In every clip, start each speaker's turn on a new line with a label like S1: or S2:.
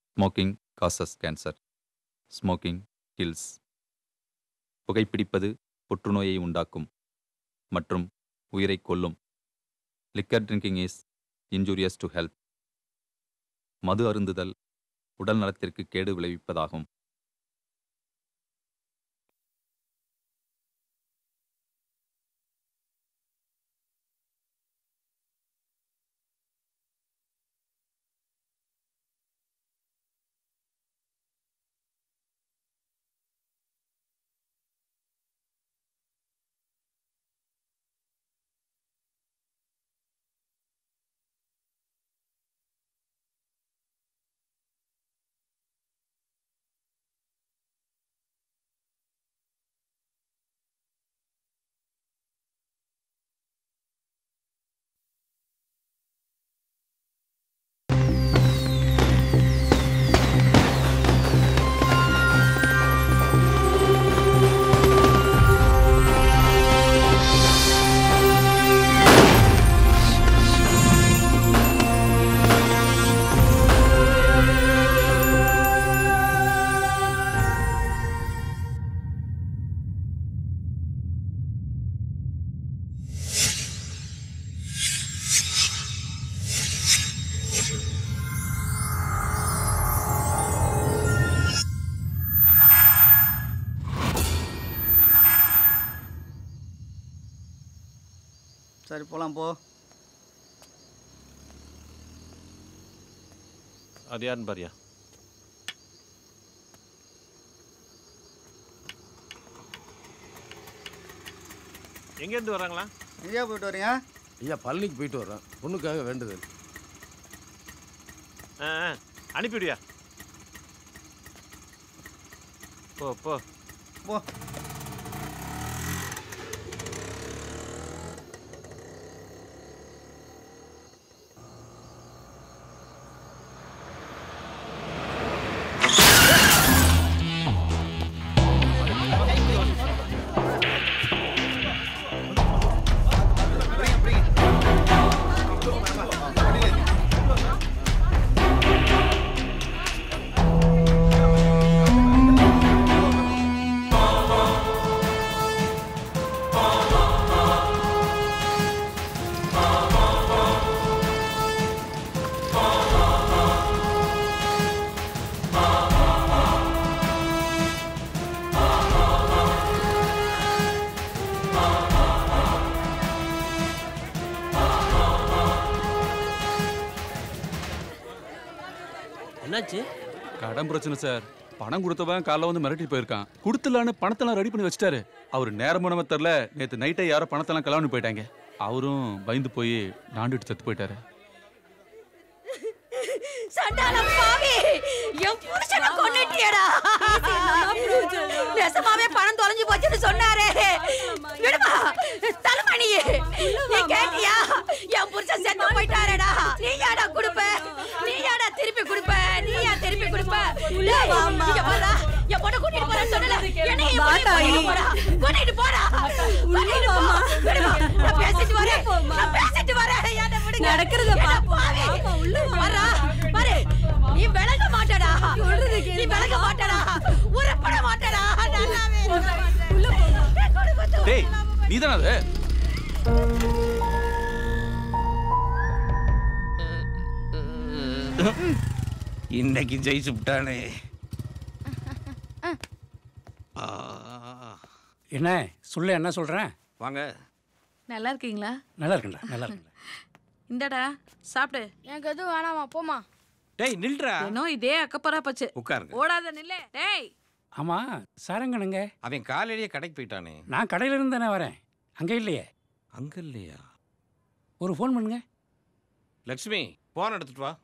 S1: Smoking causes cancer. Smoking kills. புகைப்பிடிப்பது புற்றுநோயை உண்டாக்கும் மற்றும் உயிரை கொல்லும். Liquor drinking is injurious to health. மது அருந்துதல் உடல் நலத்திற்கு கேடு விளைவிப்பதாகும்.
S2: சரி போலாம் போ.
S3: அது யாருன்னு பாரியா? எங்கேருந்து வராங்களா?
S2: எங்கேயா போயிட்டு வரீங்க?
S4: ஐயா பழனிக்கு போயிட்டு வர்றேன், பொண்ணுக்காக வேண்டுதல்.
S3: அனுப்பிவிடியா? போ போ
S2: போ.
S5: என்னாச்சு?
S6: கடன் பிரச்சனை சார். பணம் கொடுத்தவன் காலைல வந்து மிரட்டிட்டு போயிருக்கான். கொடுத்துலான்னு பணத்தெல்லாம் ரெடி பண்ணி வச்சுட்டாரு. அவர் நேரம் போனவ தெரியல, நேற்று நைட்டே யாரோ பணத்தெல்லாம் கலான்னு போயிட்டாங்க. அவரும் பயந்து போய் நாண்டுட்டு செத்து போயிட்டாரு.
S7: சண்டாளம் பாவி, என் புருஷனை கொன்னுட்டியடா. நெசமாவே பணம் தொலைஞ்சு போச்சுன்னு சொன்னாரே. விடுமா தலைமணி, நீ கேட்டியா? என் புருஷன் செத்து போயிட்டாரேடா. நீ யாடா கொடுப்ப? நீ யாடா திருப்பி கொடுப்ப? நீ யா திருப்பி கொடுப்ப? இங்க போடா, என் பொண்ணை கூட்டிட்டு போறேன்னு சொன்னல. என்னையும் கூட்டிட்டு போடா, கூட்டிட்டு போடா. விடுமா, நான் பேசிட்டு வரேன், நான் பேசிட்டு வரேன். என்ன விடுங்க. நடக்கிறத பாவி வரா பாரு. நீ விலக மாட்டடா, நீ விலக மாட்டடா, உருப்பட மாட்டடா. நல்லாவே உள்ள போ.
S6: டேய் நீதானே அது?
S8: இன்னைக்கு ஜெயிச்சு விட்டானே.
S9: என்ன சொல்ல, என்ன சொல்றேன்?
S8: வாங்க.
S7: நல்லா இருக்கீங்களா?
S9: நல்லா இருக்குண்டா, நல்லா இருக்குண்டா.
S7: இந்தடா சாப்பிடு.
S10: எனக்கு எதுவும் வேணாமா, போமா.
S8: டேய் நில்றா.
S7: ஏனோ இதே அக்கப்பரா பச்சு.
S8: உட்காருங்க.
S7: ஓடாத நில்ல. டேய்
S9: ஆமா, சாரங்கனுங்க?
S8: அவன் காலையிலேயே கடைக்கு போயிட்டானே.
S9: நான் கடையில இருந்து தானே வரேன், அங்க இல்லையே.
S8: அங்க இல்லையா?
S9: ஒரு ஃபோன் பண்ணுங்க.
S8: லக்ஷ்மி போன் எடுத்துட்டு வா.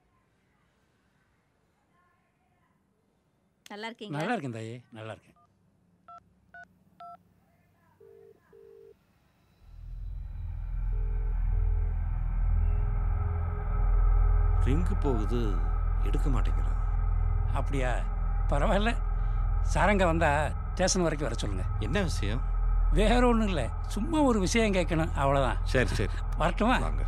S7: நல்லா இருக்கீங்களா?
S9: நல்லா இருக்கேன் தாயே, நல்லா இருக்கேன்.
S8: ரிங்கு போகுது, எடுக்க மாட்டேங்கிறான்.
S9: அப்படியா? பரவாயில்ல. சாரங்க வந்தா ஸ்டேஷன் வரைக்கும் வர சொல்லுங்க.
S8: என்ன விஷயம்?
S9: வேற ஒன்றும் இல்லை, சும்மா ஒரு விஷயம் கேட்கணும், அவ்வளோதான்.
S8: சரி சரி
S9: வரட்டுமா?
S8: வாங்க.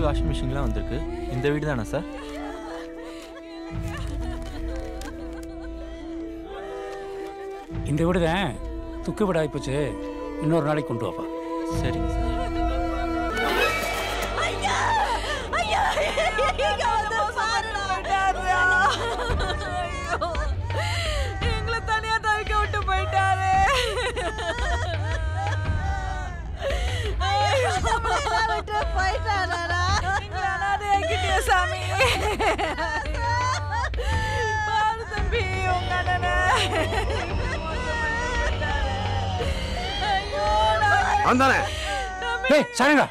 S2: வாஷிங் மிஷின்லாம் வந்திருக்கு. இந்த வீடு தானே சார்?
S9: இந்த வீடு தான் துக்க வீடு ஆகிப்போச்சு. இன்னொரு நாளைக்கு கொண்டு வாப்பா.
S2: சரிங்க சார்.
S7: எங்களை தனியா தவிக்க விட்டு போயிட்டாரு. சாமி தம்பி உங்க
S4: வந்தானே
S9: சாரங்கா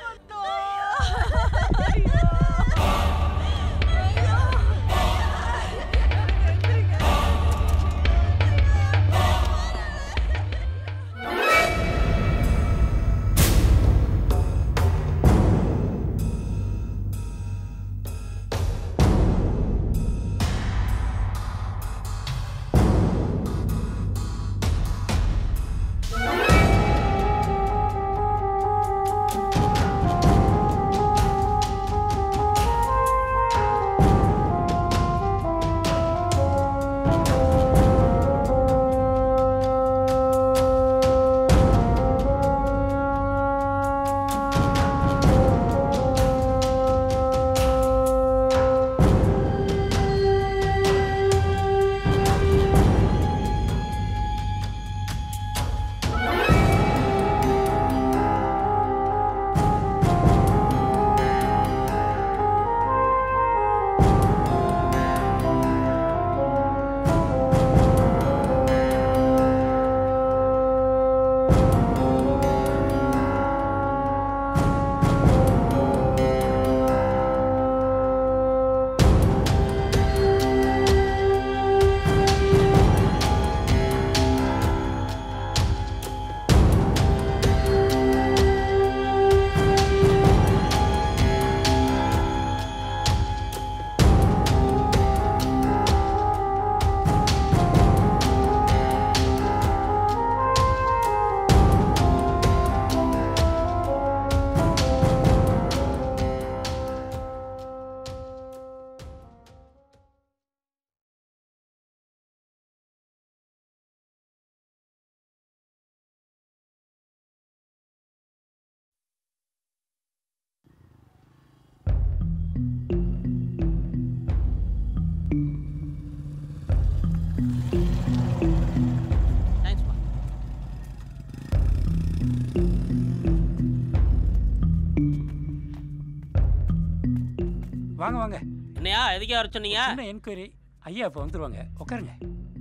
S9: வாங்க வாங்க.
S5: என்னையா எதுக்கே வர சொன்னீங்க?
S9: சின்ன என்கொயரி. ஐயா இப்போ வந்துருவாங்க. உட்காருங்க.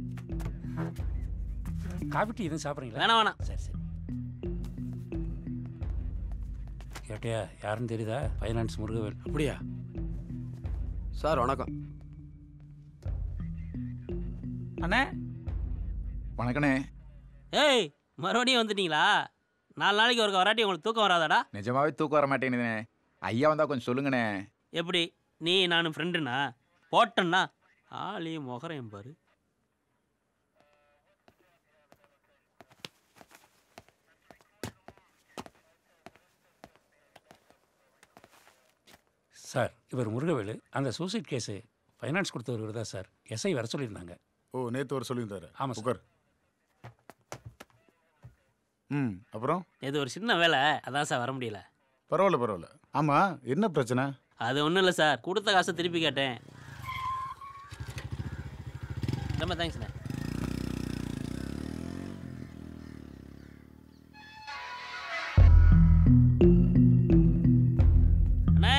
S9: காஃபி டீ எதுவும் சாப்பிட்றீங்களா?
S5: வேணாம் வேணாம்.
S9: சரி சரி. கேட்டியா யாருன்னு தெரியுதா? ஃபைனான்ஸ் முருகவேல்.
S4: அப்படியா சார்? வணக்கம்
S6: அண்ணே.
S10: வணக்கண்ணே.
S5: ஏய் மறுபடியும் வந்துட்டீங்களா? 4 நாளைக்கு ஒரு வராட்டி உங்களுக்கு தூக்கம் வராதாடா?
S10: நிஜமாவே தூக்கம் வர மாட்டேங்குதுண்ணே. ஐயா வந்தா கொஞ்சம் சொல்லுங்கண்ணே.
S5: எப்படி நீ நானும் ஃப்ரெண்டுண்ணா? போட்டேன்னா ஆளையும் முகரையும் பாரு.
S9: சார் இவர் முருகவேலு. அந்த சூசைட் கேஸு ஃபைனான்ஸ் கொடுத்தவர் தான் சார். எஸ்ஐ வர சொல்லியிருந்தாங்க.
S11: ஓ நேற்று வர சொல்லியிருந்தாரு.
S9: ஆமாம்
S11: உட்கார். அப்புறம்
S5: இது ஒரு சின்ன வேலை, அதான் சார் வர முடியல.
S11: பரவாயில்ல பரவாயில்ல. ஆமாம் என்ன பிரச்சனை?
S5: அது ஒன்றும் இல்லை சார், கொடுத்த காசை திருப்பி கேட்டேன். ரொம்ப தேங்க்ஸ்ண்ணே. அண்ணே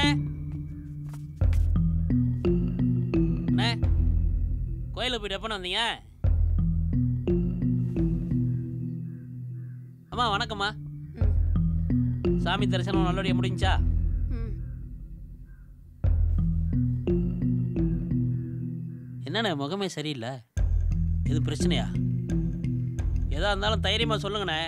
S5: அண்ணே கோயிலுக்கு போயிட்டு எப்போ வந்தீங்க? அம்மா வணக்கம்மா. சாமி தரிசனம் நல்லபடியாக முடிஞ்சா? என்னண்ணே முகமே சரியில்லை, எது பிரச்சனையா? எதா இருந்தாலும் தைரியமாக சொல்லுங்கண்ணே.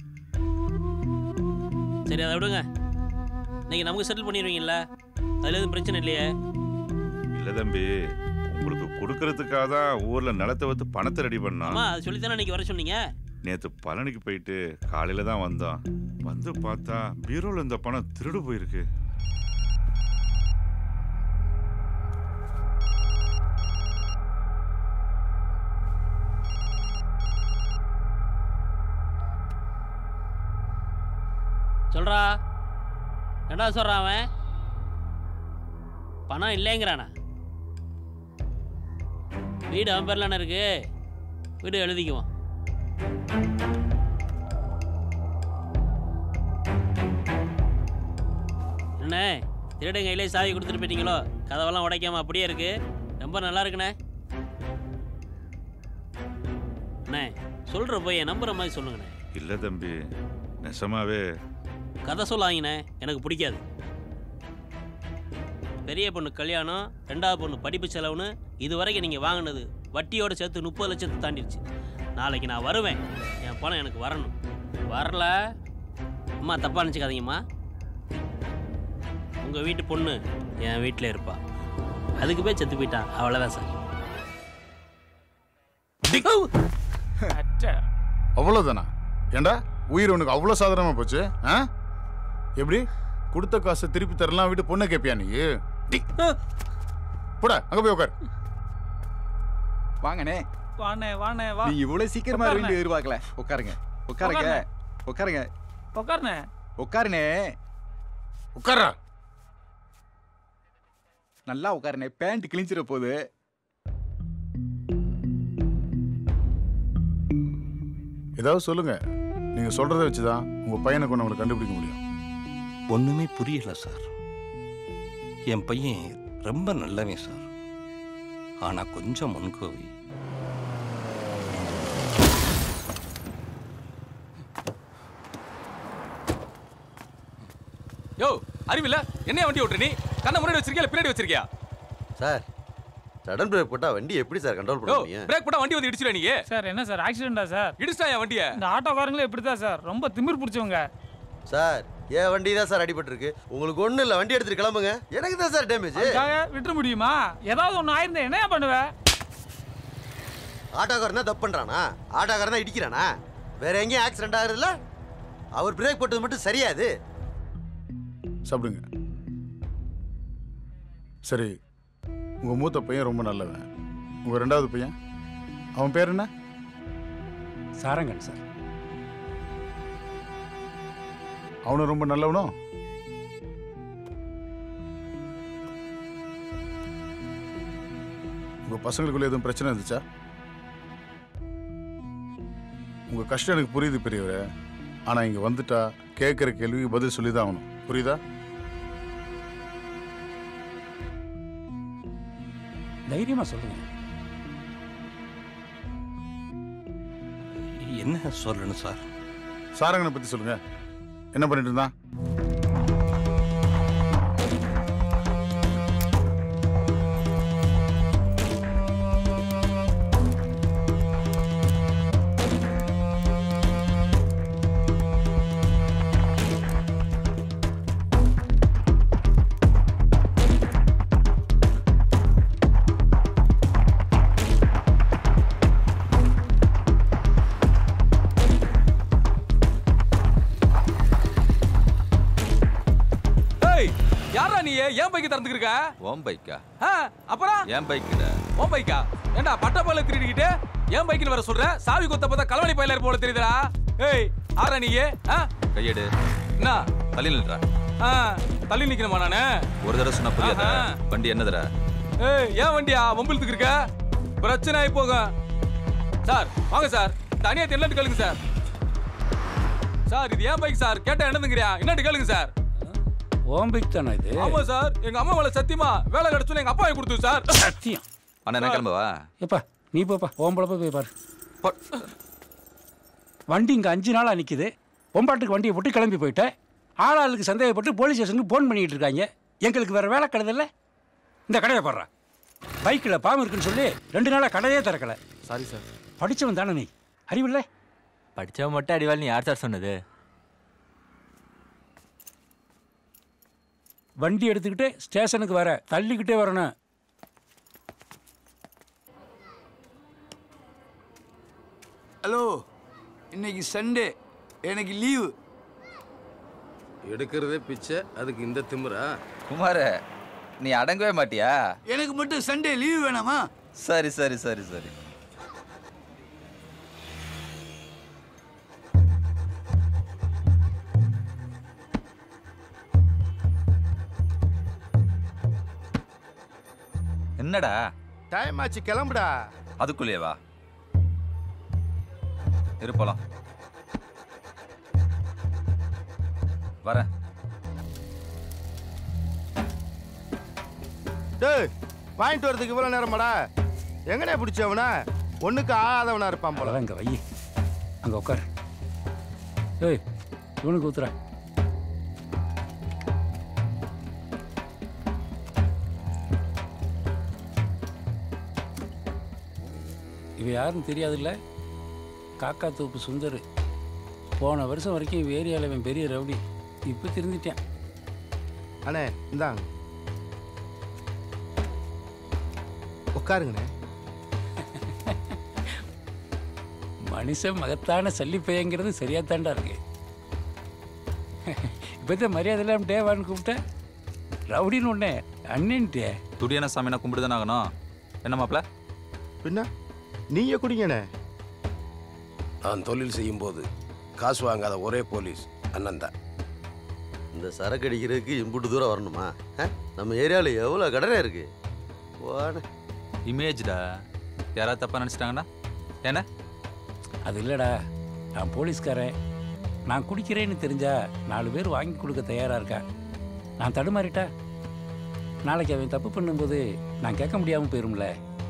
S5: சரி அதை விடுங்க, இன்னைக்கு நமக்கு செட்டில் பண்ணிடுவீங்கல்ல, அதில் எதுவும் பிரச்சனை இல்லையே?
S12: இல்லை தம்பி, உங்களுக்கு கொடுக்கறதுக்காக தான் ஊரில் நிலத்தை வைத்து பணத்தை ரெடி பண்ணோம்.
S5: ஆமாம் அது சொல்லித்தானே இன்னைக்கு வர சொன்னீங்க.
S12: நேற்று பழனிக்கு போயிட்டு காலையில் தான் வந்தோம். வந்து பார்த்தா பீரோவில் இந்த பணம் திருடு போயிருக்கு.
S5: சொல்றா. என்னடா சொல்றான் அவன்? பணம் இல்லைங்கிறானா? வீடு அவன் பேர்லான இருக்கு. வீடு எழுதிக்குவான். என்ன திருடன் கையிலே சாவி கொடுத்துட்டு போயிட்டீங்களோ? கதவெல்லாம் உடைக்காம அப்படியே இருக்கு. ரொம்ப நல்லா இருக்குண்ணே. அண்ணே சொல்ற போய் நம்புற மாதிரி சொல்லுங்கண்ணே.
S12: இல்ல தம்பி, நெசமாவே
S5: கதை சொல்லாங்கண்ணே, எனக்கு பிடிக்காது. பெரிய பொண்ணு கல்யாணம், ரெண்டாவது பொண்ணு படிப்பு செலவுன்னு இது வரைக்கும் நீங்கள் வாங்கினது வட்டியோடு சேர்த்து 30 லட்சத்தை தாண்டிடுச்சு. நாளைக்கு நான் வருவேன், என் பணம் எனக்கு வரணும். வரல அம்மா தப்பாக நினச்சிக்காதீங்கம்மா. உங்கள் வீட்டு பொண்ணு என் வீட்டில் இருப்பா. அதுக்கு போய் செத்து போயிட்டா, அவ்வளோதான் சார்.
S11: அவ்வளோதானா? ஏண்டா உயிர் உனக்கு அவ்வளோ சாதாரணமாக போச்சு? ஆ எப்படி கொடுத்த காசை திருப்பி தரலாம் வீட்டு பொண்ணை கேட்பியா நீ? போடா அங்கே போய் உட்கார்.
S10: வாங்கண்ணே.
S9: வாண்ணே வாண்ணே வா.
S10: நீங்க இவ்வளவு சீக்கிரமா வேண்டி எதிர்பார்க்கல. உட்காருங்க உட்காருங்க உட்காருங்க.
S9: உட்காருண்ணே.
S10: உட்காருண்ணே.
S11: உட்காரா.
S10: நல்லா உட்காருண்ணே, பேண்ட் கிழிஞ்சிட போகுது.
S11: ஏதாவது சொல்லுங்க. நீங்க சொல்றதை வச்சுதான் உங்க பையனை கொண்டு அவங்களை கண்டுபிடிக்க முடியும்.
S8: ஒண்ணுமே புரியல சார். என் பையன் ரொம்ப நல்லவன் சார். ஆனா கொஞ்சம் முன்கோவி.
S6: யோ அறிவில்ல, என்ன வண்டி ஓட்டுற நீ? கண்ணை முன்னாடி வச்சிருக்கியா பின்னாடி வச்சிருக்கியா?
S13: சார் சடன் பிரேக் போட்டா வண்டி எப்படி சார் கண்ட்ரோல் பண்ண முடியும்?
S6: பிரேக் போட்டா வண்டி வந்து இடிச்சிடுவ நீ.
S9: சார் என்ன சார் ஆக்சிடென்ட்டா சார்?
S6: இடிச்சிட்டாயா வண்டியை?
S9: இந்த ஆட்டோக்காரங்களே இப்படி தான் சார், ரொம்ப திமிர் பிடிச்சவங்க.
S13: சார் ஏன் வண்டி தான் சார் அடிபட்டிருக்கு. உங்களுக்கு ஒன்றும் இல்லை, வண்டி எடுத்துட்டு கிளம்புங்க. எனக்கு தான் சார் டேமேஜ்.
S9: விட்டுற முடியுமா? ஏதாவது ஒன்று ஆயிருந்தா என்னையா பண்ணுவேன்?
S13: ஆட்டோக்காரன் தான் தப்பு பண்ணுறானா? ஆட்டோக்காரன் தான் இடிக்கிறானா? வேற எங்கேயும் ஆக்சிடென்ட் ஆகுறதுல அவர் பிரேக் போட்டது மட்டும் சரியாது.
S11: சாப்பிடுங்க. சரி, உங்க மூத்த பையன் ரொம்ப நல்லவன். உங்க ரெண்டாவது பையன், அவன் பேர் என்ன?
S9: சாரங்கன் சார்.
S11: அவனும் ரொம்ப நல்லவனோ? உங்க பசங்களுக்குள்ள எதுவும் பிரச்சனை இருந்துச்சா? உங்க கஷ்டம் எனக்கு புரியுது பெரியவரே. ஆனா இங்க வந்துட்டா கேட்கிற கேள்விக்கு பதில் சொல்லிதான் ஆகணும். புரியுதா?
S9: தைரியமா சொல்லுங்க.
S8: என்ன சொல்லணும் சார்?
S11: சாரங்கனை பத்தி சொல்லுங்க. என்ன பண்ணிட்டு இருந்தான்?
S6: யாரா நீ? ஏன் பைக் திறந்துக்கிருக்க?
S1: ஓம் பைக்கா?
S6: அப்புறம்
S1: ஏன் பைக்குடா?
S6: ஓம் பைக்கா? ஏண்டா பட்ட பால திருடிக்கிட்டு ஏன் பைக்குன்னு வர சொல்ற? சாவி கொத்த பார்த்தா கலவணி பையில போல தெரியுதுடா. ஏய் ஆறா நீ?
S1: கையெடு.
S6: என்ன
S1: தள்ளி நில்றா.
S6: தள்ளி நிக்கணுமா நானு?
S1: ஒரு தடவை சொன்னா புரியாதா? வண்டி என்னதுடா?
S6: ஏய் ஏன் வண்டியா வம்பிழுத்துக்கு இருக்க? பிரச்சனை ஆகி போகும். சார் வாங்க சார், தனியா தெரியலன்னு கேளுங்க சார். சார் இது ஏன் பைக் சார்? கேட்டா என்னதுங்கிறியா? என்னட்டு கேளுங்க சார்.
S9: ஓம் பைக் தானே இது?
S6: ஆமா சார், எங்க அம்மா மேல சத்தியமா வேலை கிடைச்சு எங்க அப்பாவை கொடுத்து சார்.
S9: சத்தியம்.
S1: அண்ணா என்ன கிளம்பவா?
S9: எப்பா நீ போப்பா, ஓம்பளப்பா போய் பாரு. வண்டி இங்கே 5 நாளாக நிற்கிது. பொம்பாட்டுக்கு வண்டியை போட்டு கிளம்பி போயிட்டேன். ஆளாளுக்கு சந்தேகப்பட்டு போலீஸ் ஸ்டேஷனுக்கு ஃபோன் பண்ணிக்கிட்டு இருக்காங்க. எங்களுக்கு வேறு வேலை கிடையாதுல்ல. இந்த கடையை போடுறா. பைக்கில் பாம்பு இருக்குன்னு சொல்லி 2 நாளாக கடையே திறக்கலை.
S2: Sorry sir.
S9: படித்தவன் தானே நீ? அறிவில்லை?
S2: படித்தவன் மட்டும் அடிவாள். நீ யார் சார் சொன்னது?
S9: வண்டி எடுத்துக்கிட்டு ஸ்டேஷனுக்கு வர தள்ளிக்கிட்டே வரணும்.
S14: ஹலோ, இன்னைக்கு சண்டே, எனக்கு லீவு.
S4: எடுக்கிறதே பிச்சை, அதுக்கு இந்த திமிரா?
S1: குமார் நீ அடங்கவே மாட்டியா?
S14: எனக்கு மட்டும் சண்டே லீவு வேணாமா?
S1: சரி சரி சரி சரி. என்னடா
S10: டைம் ஆச்சு கிளம்புடா.
S1: அதுக்குள்ளேயே வா. இருப்பலாம் வரேன்.
S10: டேய் வாங்கிட்டு வரதுக்கு இவ்வளவு நேரமாடா? எங்கடா பிடிச்சவனா? ஒண்ணுக்கு ஆகாதவனா இருப்பான் போல.
S9: அங்க வை, அங்க உட்கார். ஏய் இவனுக்கு ஊத்துற. இவ யாருன்னு தெரியாதுல்ல? காக்கா தோப்பு சுந்தர். போன வருஷம் வரைக்கும் இவ ஏரியாவில் இவன் பெரிய ரவுடி. இப்போ திருந்திட்டான்.
S10: அண்ணே இந்தாங்க உட்காருங்கண்ணே.
S9: மனுஷன் மகத்தான சல்லிப்பையங்கிறது சரியாத்தாண்டா இருக்கு. இப்போதான் மரியாதை இல்லாம டேவான்னு கூப்பிட்டேன். ரவுடின்னு ஒன்னே அண்ணன்ட்டே.
S1: துடியான சாமினா கும்பிடுதானே ஆகணும். என்ன மாப்பிள?
S10: பின்ன நீங்க குடிங்கண்ணே.
S15: நான் தொழில் செய்யும்போது காசு வாங்காத ஒரே போலீஸ் அண்ணன் தான்.
S13: இந்த சரக்கு அடிக்கிறதுக்கு இம்புட்டு தூரம் வரணுமா? நம்ம ஏரியாவில் எவ்வளோ கடனை இருக்கு.
S1: இமேஜ்டா, யாராவது தப்பா நினச்சிட்டாங்கன்னா என்ன?
S9: அது இல்லைடா, நான் போலீஸ்காரன். நான் குடிக்கிறேன்னு தெரிஞ்சா 4 பேர் வாங்கி கொடுக்க தயாராக இருக்கா. நான் தடுமாறிட்டா நாளைக்கு அவன் தப்பு பண்ணும்போது நான் கேட்க முடியாமல் போயிரும்ல.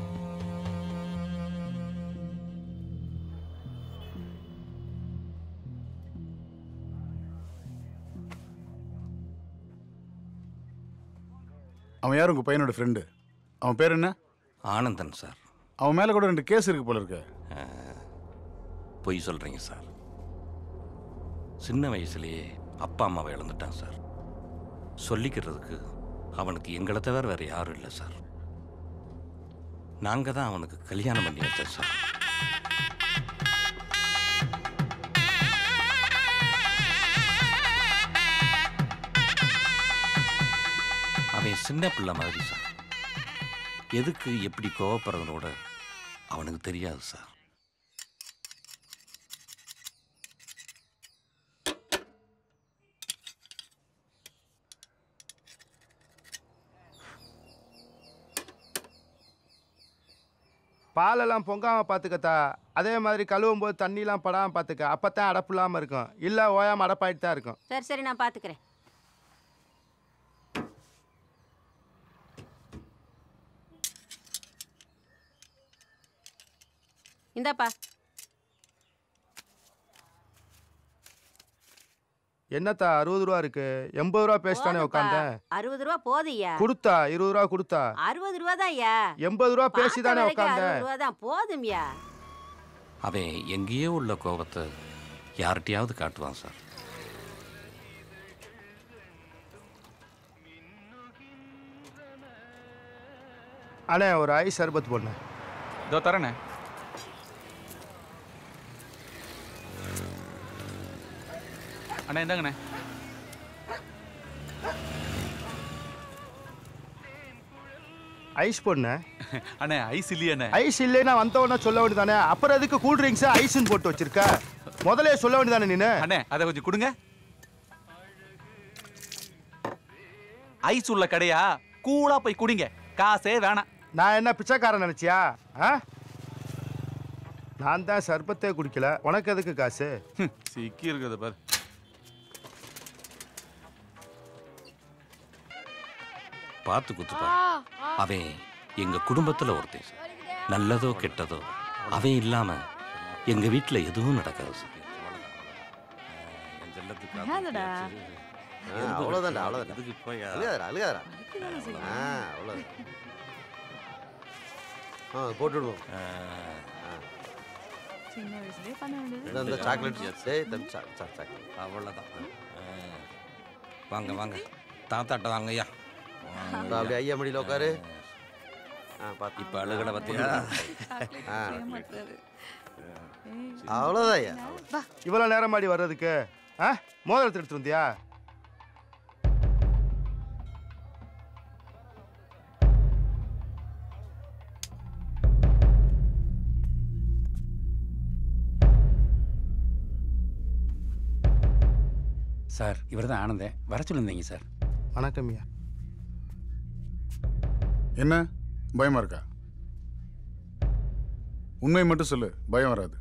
S11: அவன் யார்? உங்கள் பையனோட ஃப்ரெண்டு. அவன் பேர் என்ன?
S8: ஆனந்தன் சார்.
S11: அவன் மேலே கூட 2 கேஸ் இருக்கு போல இருக்கு.
S8: பொய் சொல்கிறீங்க சார். சின்ன வயசுலேயே அப்பா அம்மாவை இழந்துட்டான் சார். சொல்லிக்கிறதுக்கு அவனுக்கு எங்களை தவிர வேறு யாரும் இல்லை சார். நாங்கள் தான் அவனுக்கு கல்யாணம் பண்ணி வச்சோம் சார். அவன் சின்ன பிள்ளை மாதிரி சார். எதுக்கு எப்படி கோவப்படுறதோட அவனுக்கு தெரியாது சார்.
S10: பாலெல்லாம் பொங்காமல் பார்த்துக்கத்தா. அதே மாதிரி கழுவும் போது தண்ணிலாம் படாமல் பார்த்துக்க. அப்போ தான் அடப்பு இல்லாமல் இருக்கும். இல்லை ஓயாமல் அடப்பாயிட்டு தான் இருக்கும்.
S7: சரி சரி நான் பார்த்துக்கிறேன். இந்தாப்பா.
S10: என்னத்தா 60 ரூபா இருக்கு? 80 ரூபா பேசிட்டானே உட்காந்தேன்.
S7: 60 ரூபா போதுயா.
S10: கொடுத்தா 20 ரூபா கொடுத்தா.
S7: 60 ரூபா தான்யா.
S10: 80 ரூபா பேசிதானே உட்காந்தேன்.
S7: 60 ரூபா தான் போதும்யா.
S8: அவன் எங்கேயோ உள்ள கோபத்தை யார்கிட்டயாவது காட்டுவான் சார்.
S10: அண்ணே ஒரு ஐஸ் சர்பத் போடுண்ணே.
S6: இதோ தரேண்ணே. அண்ணா இந்தாங்கண்ணே.
S10: ஐஸ் போடுண்ணே.
S6: அண்ணே ஐஸ் இல்லையாண்ணே?
S10: ஐஸ் இல்லைன்னா வந்தவொடனே சொல்ல வேண்டியதானே. அப்புறம் எதுக்கு கூல் ட்ரிங்க்ஸ் ஐஸ்ன்னு போட்டு வச்சிருக்க? முதலே சொல்ல வேண்டியதானே நீனு.
S6: அண்ணே அதை கொஞ்சம் கொடுங்க. ஐஸ் உள்ள கடையா? கூலா போய் குடிங்க, காசே வேணாம்.
S10: நான் என்ன பிச்சைக்காரன் நினைச்சியா? நான் தான் சர்பத்தே குடிக்கல, உனக்கு எதுக்கு காசு?
S6: சிக்கி இருக்குது பாரு.
S8: பார்த்து குத்துப்பா. அவன் எங்க குடும்பத்துல ஒருத்தன் சார். நல்லதோ கெட்டதோ அவன் இல்லாம எங்க வீட்டுல எதுவும் நடக்காது சார்.
S13: அவ்வளோதான் அவ்வளோதான். அழுகாதரா அழுகாதரா. அவ்வளோதான். போட்டு விடுவோம். இந்த சாக்லேட் சாக்லேட்
S8: அவ்வளோதான். வாங்க வாங்க தாத்தாட்ட வாங்க ஐயா.
S13: அப்படியே ஐயா மடியில் உட்காரு.
S8: இப்போ அழுகலை பார்த்தியா?
S13: அவ்வளோதான் ஐயா.
S10: இவ்வளோ நேரம் மாடி வர்றதுக்கு மோதிரத்தை எடுத்து வந்தியா?
S9: சார் இவர் தான் ஆனந்தன். வர சொல்லியிருந்தீங்க சார்.
S10: வணக்கம் ஐயா.
S11: என்ன பயமா இருக்கா? உண்மையை மட்டும் சொல்லு, பயம் வராது.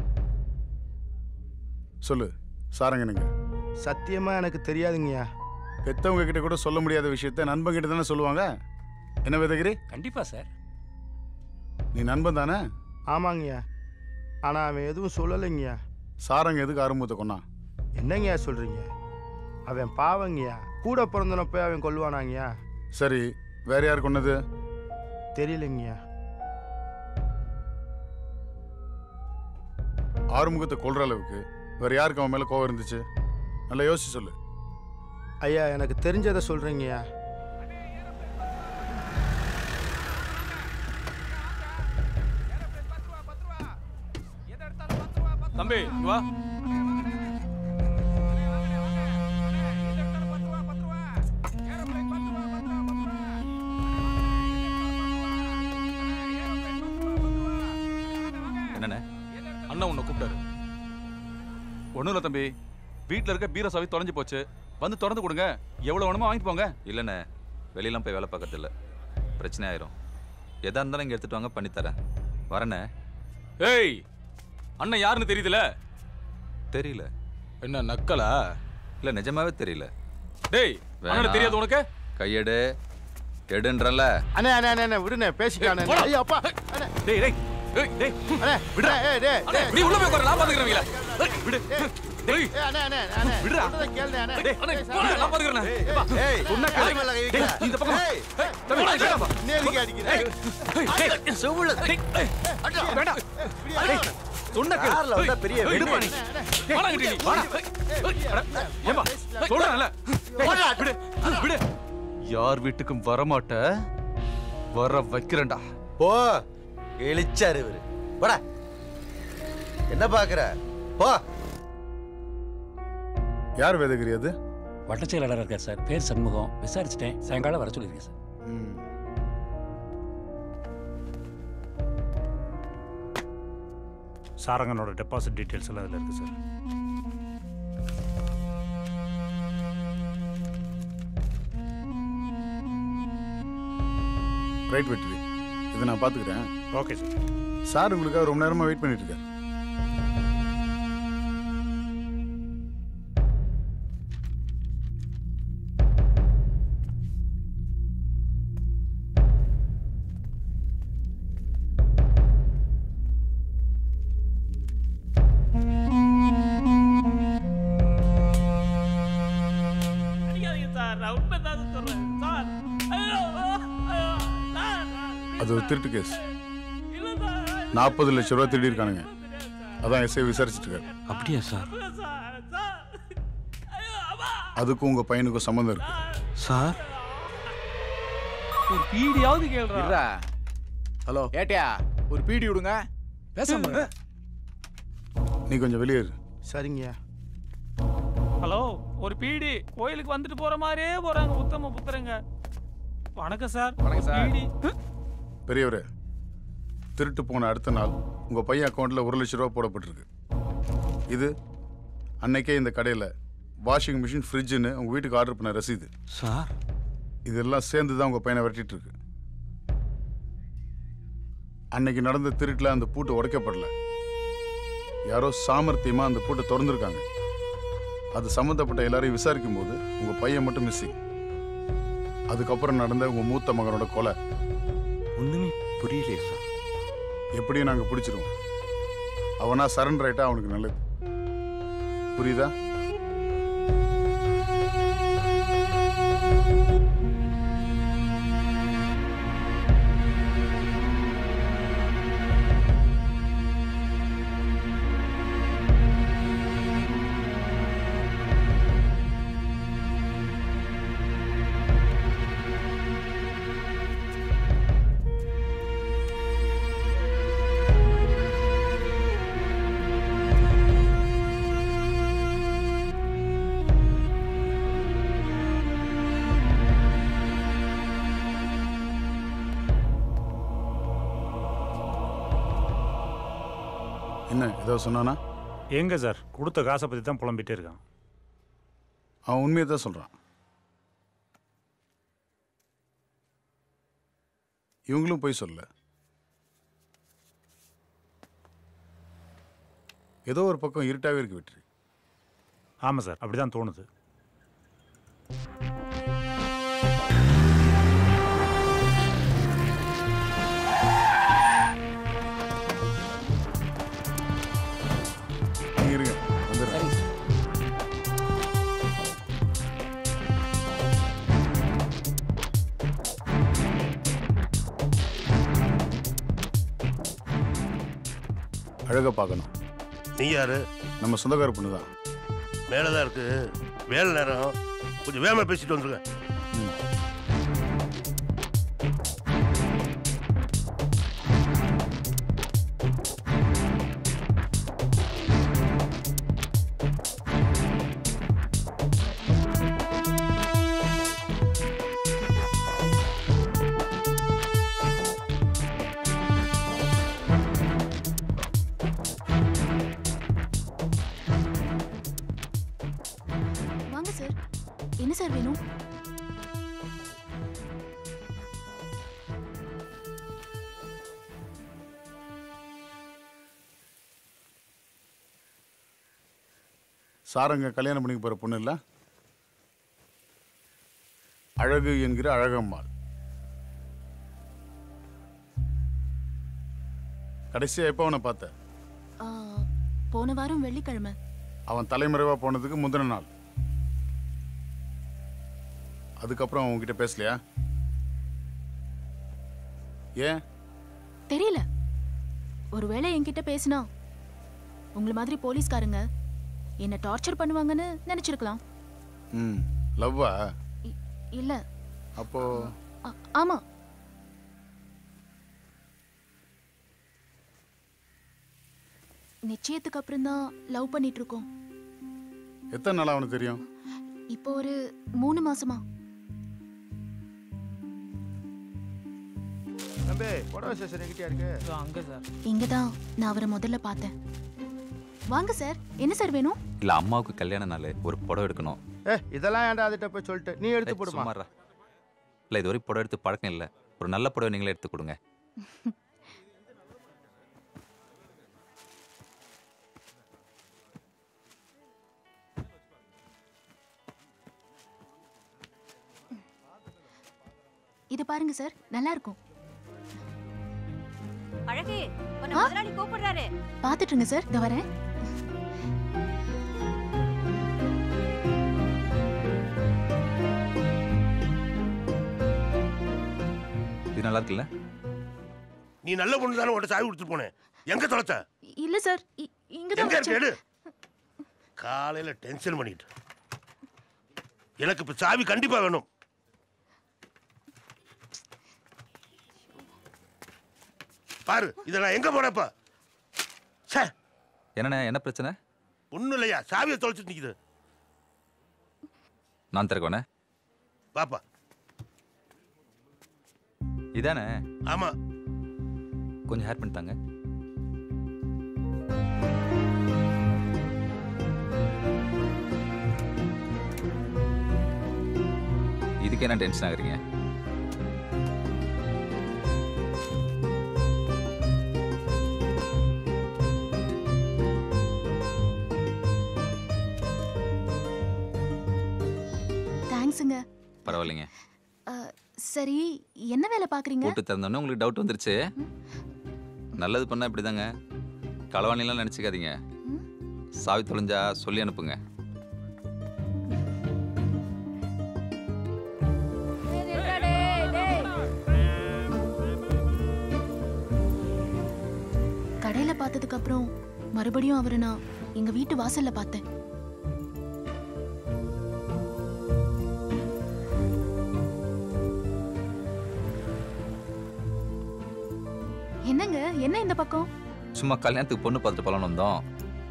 S11: சொல்லு, சாரங்க நீங்க.
S10: சத்தியமா எனக்கு தெரியாதுங்கய்யா.
S11: பெத்தவங்க கிட்ட கூட சொல்ல முடியாத விஷயத்த நண்பன் கிட்ட தானே சொல்லுவாங்க. என்ன வேதகிரி?
S9: கண்டிப்பா சார்.
S11: நீ நண்பன் தானே?
S10: ஆமாங்கய்யா. ஆனா அவன் எதுவும் சொல்லலைங்கய்யா.
S11: சாரங்க எதுக்கு ஆரம்பத்தை கொண்டான்?
S10: என்னங்கய்யா சொல்றீங்க? அவன் பாவங்கய்யா. கூட பிறந்தனப்ப அவன் கொல்லுவானாங்கய்யா.
S11: சரி, வேற யார் கொன்னது?
S10: தெரியலைங்கய்யா.
S11: ஆறுமுகத்தை கொல்ற அளவுக்கு வேற யாருக்கு அவன் மேல கோவம் இருந்துச்சு? நல்லா யோசிச்சு சொல்லு.
S10: ஐயா, எனக்கு தெரிஞ்சதை சொல்றீங்கய்யா.
S6: தம்பி வா.
S1: என்னண்ணே?
S6: அண்ணன் உன்னை கூப்பிட்டாரு. ஒண்ணும் இல்ல தம்பி, வீட்டுல இருக்க பீரோ சாவி தொலைஞ்சு போச்சு, வந்து திறந்து கொடுங்க, எவ்வளவு வேணுமோ வாங்கிட்டு போங்க.
S1: இல்லைண்ணே, வெளியெல்லாம் போய் வேலை பார்க்கறது இல்லை, பிரச்சனை ஆயிரும். எதா இருந்தாலும் இங்கே எடுத்துட்டு வாங்க, பண்ணித்தரேன். வரண்ணே.
S6: ஏய், அண்ணன் யாருன்னு தெரியுதுல?
S1: தெரியல.
S6: என்ன நக்கலா?
S1: இல்லை, நிஜமாவே தெரியல.
S6: டேய், அண்ணன் தெரியாது உனக்கு?
S1: கையெடு, எடுன்றல.
S10: அண்ணே அண்ணே அண்ணே விடுனே, பேசிக்கானே. ஐயா அப்பா.
S6: டேய் டேய் டேய் டேய்
S10: அண்ணே விடுடா. ஏய் டேய்
S6: நீ உள்ள போய் உட்காரு, நான் பாத்துக்கறேன்ல. விடு. டேய்
S10: அண்ணே அண்ணே அண்ணே
S6: விடுடா.
S10: சொல்றத கேளுடா அண்ணே.
S6: டேய் அண்ணே நான் பாத்துக்கறேன்.
S10: ஏய்
S6: சொன்னா கேளு. இந்த பக்கம்.
S10: ஏய்
S6: தம்பி வேண்டாம்.
S10: நீ எதுக்கு அடிக்கிற?
S6: ஏய் செவுல. அடா வேண்டாம். சொன்னா கேளு.
S13: கார்ல வந்தா பெரிய
S6: விடு பாணி. வாடா கிட்ட நீ. வாடா. ஏம்பா சொல்றேன்ல. விடு. விடு. யார் வீட்டுக்கும் வர மாட்ட, வர வைக்கிறேன்டா.
S13: போ. எலிச்சாரு இவரு. போடா. என்ன பாக்குற? போ.
S11: யார் வேதகிரி அது?
S9: வட்டச் செயலாளர் இருக்கார் சார், பேர் சண்முகம். விசாரிச்சுட்டேன், சாயங்காலம் வர சொல்லியிருக்கேன் சார்.
S16: சாரங்கனோட டெபாசிட் டீட்டெயில்ஸ் எல்லாம் அதில் இருக்குது சார்.
S11: ரைட் வெற்றி, இதை நான் பார்த்துக்கிறேன்.
S16: Okay sir.
S11: சார் உங்களுக்காக ரொம்ப நேரமாக வெயிட் பண்ணிட்டு இருக்காரு. அது ஒரு திருட்டு கேஸ். 40 லட்சம் ரூபா திருடி இருக்கானுங்க. அதான் எஸ்ஐ விசாரிச்சுட்டு இருக்காரு.
S8: அப்படியா சார்?
S11: அதுக்கும் உங்க பையனுக்கும் சம்மந்தம் இருக்கு
S8: சார்.
S17: ஒரு பீடியாவது கேளுடா.
S11: ஹலோ
S17: ஏட்டியா, ஒரு பீடி விடுங்க, பேசாம.
S11: நீ கொஞ்சம் வெளியே இரு.
S10: சரிங்கய்யா.
S17: ஹலோ, ஒரு பீடி. கோயிலுக்கு வந்துட்டு போற மாதிரியே போறாங்க உத்தம புத்திரங்க. வணக்கம் சார். வணக்கம் சார்.
S11: பெரியவரே, திருட்டு போன அடுத்த நாள் உங்க பையன் அக்கௌண்ட்ல 1 லட்சம் ரூபா போடப்பட்டிருக்கு. இது அன்னைக்கே இந்த கடையில் வாஷிங் மிஷின், ஃப்ரிட்ஜுன்னு உங்க வீட்டுக்கு ஆர்டர் பண்ண ரசீது
S8: சார்.
S11: இதெல்லாம் சேர்ந்து தான் உங்க பையனை விரட்டிட்டு இருக்கு. அன்னைக்கு நடந்த திருட்டில் அந்த பூட்டு உடைக்கப்படல. யாரோ சாமர்த்தியமா அந்த பூட்டை திறந்துருக்காங்க. அது சம்மந்தப்பட்ட எல்லாரையும் விசாரிக்கும் போது உங்க பையன் மட்டும் மிஸ்ஸிங். அதுக்கப்புறம் நடந்த உங்க மூத்த மகனோட கொலை.
S8: ஒண்ணுமே புரியலையே சார்.
S11: எப்படியும் நாங்கள் பிடிச்சிருவோம். அவனா சரண்டர் ஆயிட்டா அவனுக்கு நல்லது. புரியுதா? என்ன ஏதோ சொன்னானா?
S16: எங்க சார், கொடுத்த காசை பற்றி தான் புலம்பிட்டே இருக்கான்.
S11: அவன் உண்மையை தான் சொல்கிறான். இவங்களும் போய் சொல்ல. ஏதோ ஒரு பக்கம் இருட்டாவே இருக்கு வெற்றி.
S16: ஆமாம் சார், அப்படிதான் தோணுது.
S11: நீங்க இருங்க, வந்துடுறேன். அழகா பார்க்கணும்.
S15: நீ யாரு?
S11: நம்ம சொந்தக்கார பொண்ணு தான்.
S15: மேலதான் இருக்கு, வேலை நேரம், கொஞ்சம் வேகமா பேசிட்டு வந்துருங்க.
S18: வாங்க சார். என்ன சார் வேணும்?
S11: சாரங்க கல்யாணம் பண்ணிக்க போற பொண்ணு இல்ல, அழகு என்கிற அழகம்மாள். கடைசியா எப்ப அவனை பார்த்த?
S18: போன வாரம் வெள்ளிக்கிழமை.
S11: அவன் தலைமறைவா போனதுக்கு முந்தின நாள். அதுக்கப்புறம் அவன் உங்ககிட்ட பேசலையா? ஏன்
S18: தெரியல. ஒருவேளை என்கிட்ட பேசினா உங்களை மாதிரி போலீஸ்காரங்க என்ன டார்ச்சர் பண்ணுவாங்கன்னு நினைச்சிருக்கலாம்.
S11: லவ்வா?
S18: இல்ல.
S11: அப்போ
S18: ஆமா. நிச்சயத்துக்கு அப்புறம் தான் லவ் பண்ணிட்டு இருக்கோம்.
S11: எத்தனை நாள் அவனுக்கு தெரியும்?
S18: இப்போ ஒரு 3 மாசமா.
S10: தம்பி, புடவை ஸ்டேஷன் எங்கிட்டயா இருக்கு?
S17: அங்க சார்.
S18: இங்க தான் நான் அவரை முதல்ல பார்த்தேன். வாங்க சார். என்ன சார் வேணும்?
S1: இல்ல, அம்மாவுக்கு கல்யாண நாள், ஒரு புடவை எடுக்கணும்.
S10: இதெல்லாம் ஏன்டா அதுட்ட போய் சொல்லிட்டு நீ எடுத்து போடுமா?
S1: சும்மாறா. இல்ல, இது வரைக்கும் புடவை எடுத்து பழக்கம் இல்லை. ஒரு நல்ல புடவை நீங்களே எடுத்து கொடுங்க.
S18: இது பாருங்க சார், நல்லா இருக்கும்.
S7: அழகு, உன்னை முதலாளி கூப்பிடுறாரு.
S18: பாத்துட்டுங்க சார், இதோ வரேன்.
S1: இது நல்லா இருக்குல்ல?
S15: நீ நல்ல பொண்ணு தானே, உன்கிட்ட சாவி கொடுத்துட்டு போனேன். எங்க தொலைச்ச?
S18: இல்ல சார், இங்க தான்
S15: எங்க இருக்கு? எடு.
S18: வச்சேன்.
S15: காலையில டென்ஷன் பண்ணிட்டு. எனக்கு இப்ப சாவி கண்டிப்பா வேணும். பாரு, இத நான் எங்க போனப்ப?
S1: என்னண்ணே, என்ன பிரச்சனை?
S15: ஒண்ணும் இல்லையா, சாவியை தொலைச்சிட்டு நிக்குது.
S1: நான் திறக்கணே.
S15: பாப்பா.
S1: இதானே?
S15: ஆமா.
S1: கொஞ்சம் ஹேர் பண்ணிட்டாங்க. இதுக்கு என்ன டென்ஷன் ஆகுறீங்க?
S18: தேங்க்ஸுங்க.
S1: பரவாயில்லைங்க.
S18: சரி, என்ன வேலை பாக்குறீங்க?
S1: கூட்டு திறந்தோன்னே உங்களுக்கு டவுட் வந்துருச்சு. நல்லது பண்ணா இப்படிதாங்க. களவாணிலாம் நினைச்சுக்காதீங்க. சாவி தொலைஞ்சா சொல்லி அனுப்புங்க.
S18: கடையில பார்த்ததுக்கு அப்புறம் மறுபடியும் அவரை நான் எங்க வீட்டு வாசல்ல பார்த்தேன். என்னங்க, என்ன இந்த பக்கம்?
S1: சும்மா கல்யாணத்துக்கு பொண்ணு பார்த்துட்டு போலான்னு வந்தோம்.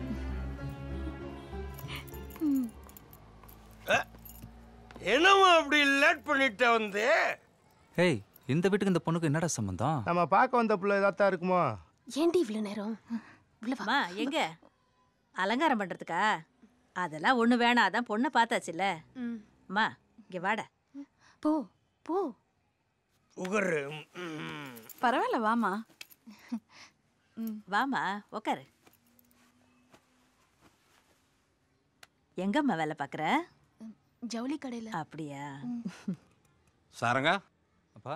S15: என்னவோ அப்படி லேட் பண்ணிட்ட வந்து?
S1: ஹேய், இந்த வீட்டுக்கு இந்த பொண்ணுக்கு என்னடா சம்பந்தம்?
S10: நம்ம பார்க்க வந்த புள்ள ஏதாத்தான் இருக்குமோ?
S18: ஏண்டி இவ்வளவு நேரம்?
S7: அம்மா, எங்க அலங்காரம் பண்றதுக்கா? அதெல்லாம் ஒண்ணு வேணாம், அதான் பொண்ணை பார்த்தாச்சுல்ல. அம்மா, இங்க வாடா.
S18: போ போ.
S14: உகரு.
S19: பரவாயில்ல வாமா.
S7: வாமா உக்காரு. எங்கம்மா வேலை பார்க்குற?
S18: ஜவுளி கடையில்.
S7: அப்படியா?
S8: சாரங்கா.
S1: அப்பா.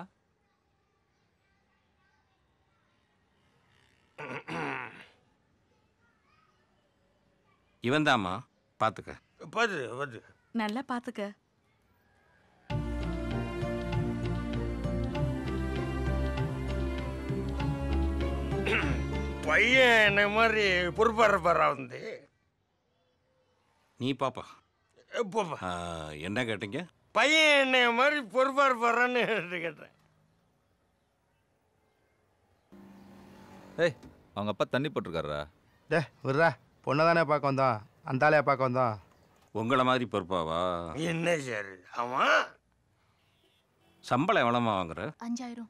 S8: இவன் தாம்மா, பார்த்துக்க.
S14: பார்த்து
S19: நல்லா பார்த்துக்க.
S14: பையன் என்ன மாதிரி பொறுப்பாடுறப்பாரா வந்து.
S8: நீ பாப்பா.
S14: போப்பா.
S8: என்ன கேட்டீங்க?
S14: பையன் என்ன மாதிரி பொறுப்பாடுறான்னு கேட்டேன்.
S1: ஏய், அவங்க அப்பா தண்ணி போட்டிருக்காரா?
S10: டே விட்றா, பொண்ணை தானே பார்க்க வந்தோம், அந்த ஆளையா பார்க்க வந்தோம்.
S8: உங்களை மாதிரி பொறுப்பாவா?
S14: என்ன சார் ஆமா?
S8: சம்பளம் எவ்வளோமா வாங்குற?
S18: 5000.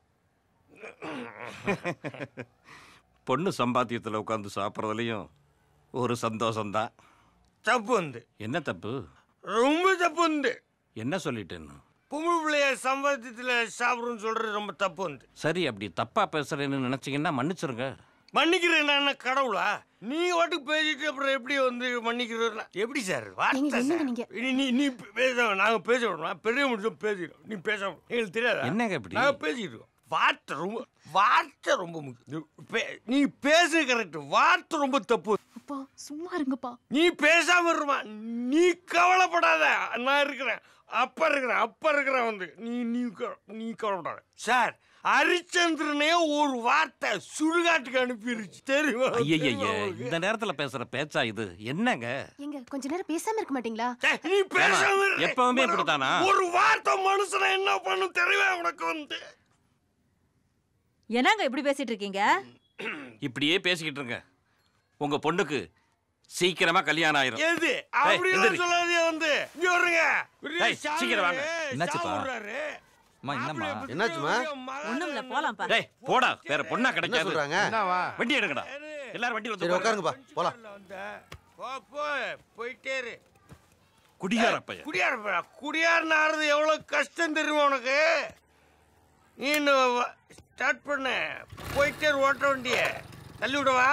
S8: பொண்ணு சம்பாத்தியத்தில் உட்காந்து சாப்பிட்றதுலையும் ஒரு சந்தோஷம்தான்.
S14: தப்பு வந்து.
S8: என்ன தப்பு?
S14: ரொம்ப தப்பு வந்து.
S8: என்ன சொல்லிட்டேன்னு?
S14: பொம்பளை பிள்ளைய சம்பாத்தியத்தில் சாப்பிட்றோன்னு சொல்கிறது ரொம்ப தப்பு வந்து.
S8: சரி, அப்படி தப்பாக பேசுகிறேன்னு நினச்சிங்கன்னா மன்னிச்சிருங்க.
S14: மன்னிக்கிறேன் என்ன கடவுளா? நீங்க வாட்டுக்கு பேசிட்டு அப்புறம் எப்படி வந்து மன்னிக்கிறதுல எப்படி சார்? நீ பேச, நாங்க பேச விடணும், பெரிய முடிச்சோம் பேசிக்கிறோம், நீ பேச எங்களுக்கு தெரியாது.
S8: என்னங்க இப்படி?
S14: நாங்கள் பேசிக்கிட்டு இருக்கோம். வார்த்தை ரொம்ப முக்கியம். நீ பேசு கரெக்ட், வார்த்தை ரொம்ப தப்பு.
S18: அப்பா சும்மா இருங்கப்பா.
S14: நீ பேசாம இருமா, நீ கவலைப்படாத, நான் இருக்கிறேன், அப்ப இருக்கிறேன் வந்து நீ கவலைப்படாத. சார், ஹரிச்சந்திரனே ஒரு வார்த்தை சுடுகாட்டுக்கு அனுப்பிடுச்சு தெரியுமா?
S8: ஐயய்ய, இந்த நேரத்துல பேசுற பேச்சா இது? என்னங்க
S18: எங்க கொஞ்ச நேரம் பேசாம இருக்க மாட்டீங்களா?
S14: நீ பேசாம
S8: எப்பவுமே இப்படித்தானா?
S14: ஒரு வார்த்தை மனுஷனை என்ன பண்ணும் தெரியுமா உனக்கு வந்து?
S7: என்னங்க இப்படி பேசிட்டு இருக்கீங்க?
S8: இப்படியே பேசிக்கிட்டு இருங்க, உங்க பொண்ணுக்கு சீக்கிரமா கல்யாணம் ஆயிரும்.
S14: எது அப்படி சொல்லாதே வந்து இங்க வருங்க.
S8: சீக்கிரம் வாங்க.
S1: என்னாச்சுப்பா? அம்மா என்னம்மா?
S13: என்னாச்சுமா?
S7: ஒண்ணுமில்ல, போலாம் பாரு.
S8: டேய் போடா, வேற பொண்ணா கிடைக்காது.
S13: சொல்றாங்க?
S8: வண்டி எடுங்கடா, எல்லாரும் வண்டி வந்து
S13: உட்காருங்கப்பா, போலாம்.
S14: போயிட்டே இரு.
S8: குடியார பையன்.
S14: குடியாரன்னு ஆறது எவ்வளவு கஷ்டம் தெரியுமா உனக்கு? நீ ஸ்டார்ட் பண்ண, போயிட்டே ஓட்ட வண்டிய தள்ளி விடவா?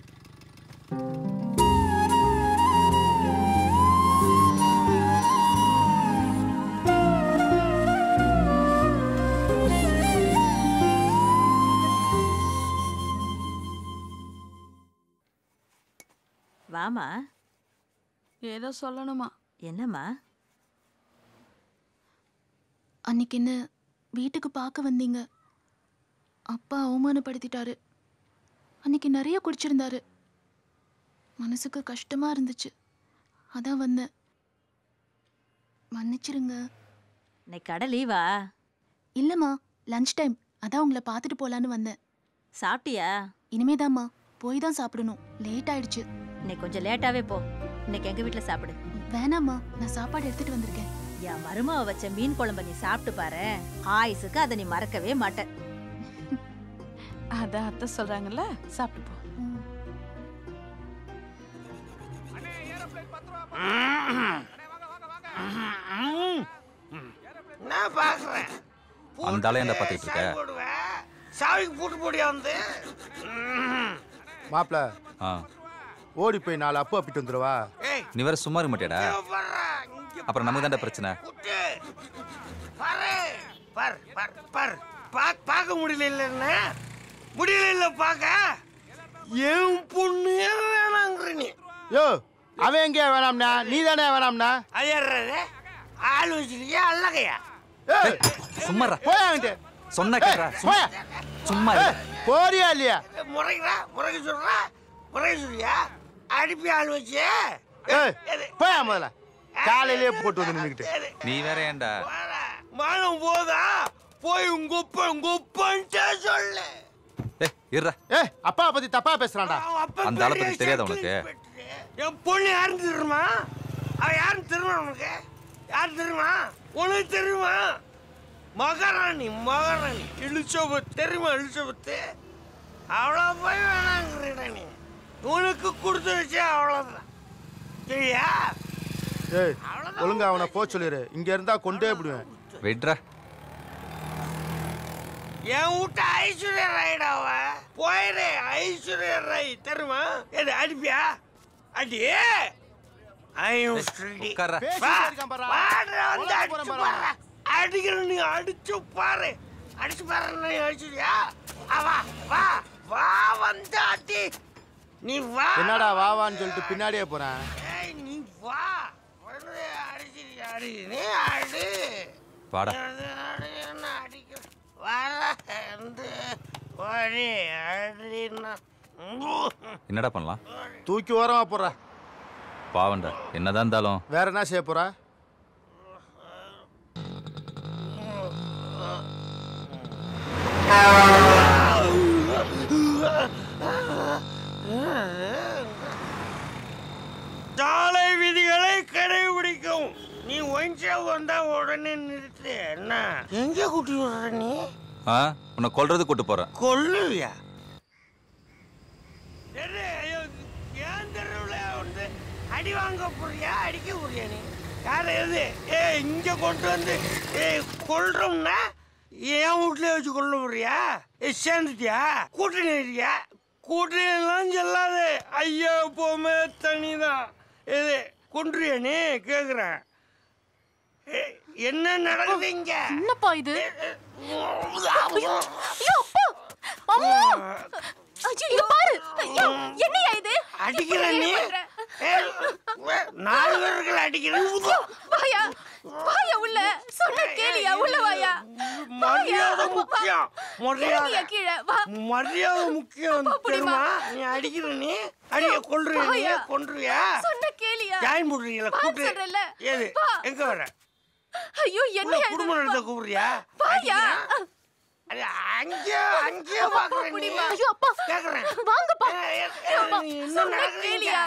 S7: வாமா.
S19: ஏதோ சொல்லணுமா?
S7: என்னம்மா?
S18: அன்னைக்கு என்ன வீட்டுக்கு பார்க்க வந்தீங்க, அப்பா அவமானப்படுத்திட்டாரு. அன்னைக்கு நிறைய குடிச்சிருந்தாரு, மனசுக்கு கஷ்டமா இருந்துச்சு, அதான் வந்தேன். மன்னிச்சிருங்க.
S7: இன்னைக்கு கடை லீவா?
S18: இல்லைம்மா, லஞ்ச் டைம், அதான் உங்களை பார்த்துட்டு போகலான்னு வந்தேன்.
S7: சாப்பிட்டியா?
S18: இனிமேதாம்மா, போய் தான் சாப்பிடணும், லேட் ஆயிடுச்சு.
S7: இன்னைக்கு கொஞ்சம் லேட்டாவே போ, இன்னைக்கு எங்க வீட்டுல சாப்பிடு.
S18: வேணாம்மா, நான் சாப்பாடு எடுத்துட்டு வந்திருக்கேன்.
S7: என் மருமாவை வச்ச மீன் குழம்பு நீ சாப்பிட்டு பாரு, ஆயுசுக்கு அதை நீ மறக்கவே மாட்ட.
S19: அதான் அத்தை சொல்றாங்கல்ல, சாப்பிட்டு போ.
S14: நான் பாக்குறேன்.
S1: அந்த ஆளே என்ன பார்த்துட்டு இருக்க?
S14: சாவிக்கு பூட்டு போடியா வந்து?
S10: மாப்பிள ஓடி போய் 4 அப்பு அப்பிட்டு வந்துருவா.
S1: நீ வேற சும்மா இருக்க மாட்டியாடா? அப்புறம் நமக்கு தான்டா பிரச்சனை.
S14: பார்க்க முடியல, முடியல பார்க்க. என் பொண்ணு வேணாங்கிற நீ.
S10: யோ, அவன் எங்கே வேணாம்னா? நீ தானே வேணாம்னா?
S14: ஐயர்றாரு ஆள் வச்சிருக்கியா அல்லகையா?
S1: சும்மா
S10: போயாங்கிட்டு
S1: சொன்ன கேட்றா. சும்மா
S10: போறியா இல்லையா?
S14: முறைக்கு சொல்றியா? அடிப்பி ஆள் வச்சு
S10: போயா முதல்ல. காலையிலே போட்டு வந்து நின்னுக்கிட்டு
S1: நீ வேற ஏன்டா?
S14: மானம் போதா? போய் உங்க ஒப்பன்ட்டே சொல்லு.
S10: அப்பா பத்தி தப்பா பேசுறான்டா.
S1: அந்த ஆளை பத்தி தெரியாத உனக்கு?
S14: என் பொண்ணு யாருன்னு தெரியுமா? அவ யாருன்னு தெரியுமா உனக்கு? யாரு தெரியுமா? உனக்கு தெரியுமா? மகாராணி எலிசபெத் தெரியுமா? எலிசபெத் அவ்வளோ போய் வேணாங்கிறீடா நீ. உனக்கு கொடுத்து வச்சே அவ்வளோதான். சரியா?
S10: ஒழுங்கா அவனை போ சொல்லிடு, இங்க இருந்தா கொண்டே விடுவேன்.
S1: வெட்ரா.
S14: என் வீட்டு ஐஸ்வர்யா ராய்டாவ போயிரு. ஐஸ்வர்யா ராய் தெரியுமா? எது அடிப்பியா? அடி அடிக்கிற நீ அடிச்சு பாரு. அடிச்சு பாரு ஐஸ்வர்யா. வா வா வா வந்து அடி. நீ வா.
S10: என்னடா வாவான்னு சொல்லிட்டு பின்னாடியே போறேன்.
S14: நீ வா. அடிச்சு அடி. நீ அடி.
S1: வாடா. என்னடா பண்ணலாம்?
S10: தூக்கி ஓரமா போற.
S1: பாவண்டா, என்னதான் இருந்தாலும்.
S10: வேற என்ன செய்ய போற?
S14: சாலை விதிகளை கடைபிடிக்கும். நீ ஒயின்ஷா வந்தா உடனே நிறுத்து. என்ன எங்க கூட்டி விடுற நீ?
S1: உன்னை கொல்றது கூட்டு போறேன்.
S14: கொல்லுவியா? ஏன் தெருவுல வந்து அடி வாங்க போறியா? அடிக்க போறியா நீ? யார் எது? இங்க கொண்டு வந்து கொல்றோம்னா என் வீட்லயே வச்சு கொல்ல போறியா? சேர்ந்துட்டியா? கூட்டணியா? கூட்டணிலாம் சொல்லாது. ஐயா போமே தனிதான். எது கொன்றியா நீ? கேக்குறேன். என்ன நடக்குது இங்க?
S18: என்னப்பா இது? ஐயோ அப்பா அம்மா ஐயோ பாரு. என்னையா இது?
S14: அடிக்கிற நீ? 4 பேர்கள் அடிக்கிறேன்.
S18: வாயா வாயா உள்ள. சொன்ன கேளியா? உள்ள வாயா.
S14: மரியாதை முக்கியம். மரியாதை
S18: கீழே வா.
S14: மரியாதை முக்கியம் தெரியுமா? நீ அடிக்கிற நீ அடிய கொல்றியா? கொன்றியா?
S18: சொன்ன கேளியா?
S14: ஜாயின் போடுறீங்களா? கூட்டு ஏது? எங்க வர?
S18: ஐயோ என்ன
S14: குடும்ப நடத்த கூப்பிடுறியா?
S18: வாயா.
S14: அங்கே பாக்குறேன்.
S18: ஐயோ அப்பா
S14: கேக்குறேன்.
S18: வாங்கப்பா.
S14: என்ன கேளியா?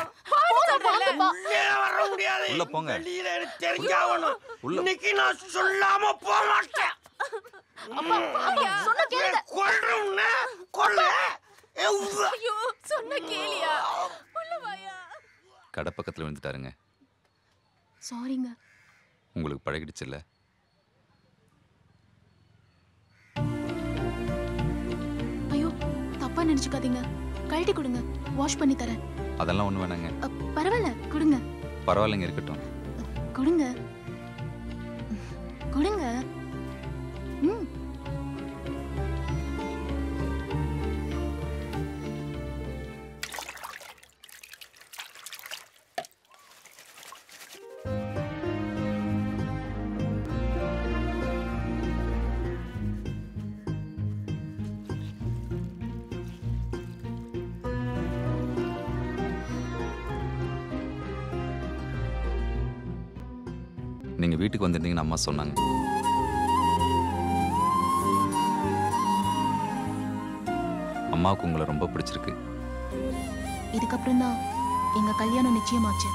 S14: வர முடியாது.
S1: உள்ள போங்க.
S14: வெளியில தெரிஞ்சாவணும். இன்னைக்கு நான் சொல்லாம போக மாட்டேன்.
S18: அப்பா வாயா. சொன்ன கேளுங்க.
S14: கொல்றோம்னா கொல்ல.
S18: ஐயோ சொன்ன கேளியா? உள்ள வாயா.
S1: கடை பக்கத்துல விழுந்துட்டாருங்க.
S18: சாரிங்க.
S1: உங்களுக்கு பழகிடுச்சுல்ல?
S18: ஐயோ தப்பா நினைச்சுக்காதீங்க. கழட்டி கொடுங்க, வாஷ் பண்ணி தரேன்.
S1: அதெல்லாம் ஒண்ணு வேணாங்க.
S18: பரவாயில்ல கொடுங்க.
S1: பரவாயில்லைங்க, இருக்கட்டும்.
S18: கொடுங்க கொடுங்க.
S1: நீங்க வீட்டுக்கு வந்திருந்தீங்கன்னு அம்மா சொன்னாங்க. அம்மாவுக்கு உங்களை ரொம்ப பிடிச்சிருக்கு.
S18: இதுக்கப்புறம் தான் எங்க கல்யாணம் நிச்சயமாச்சு.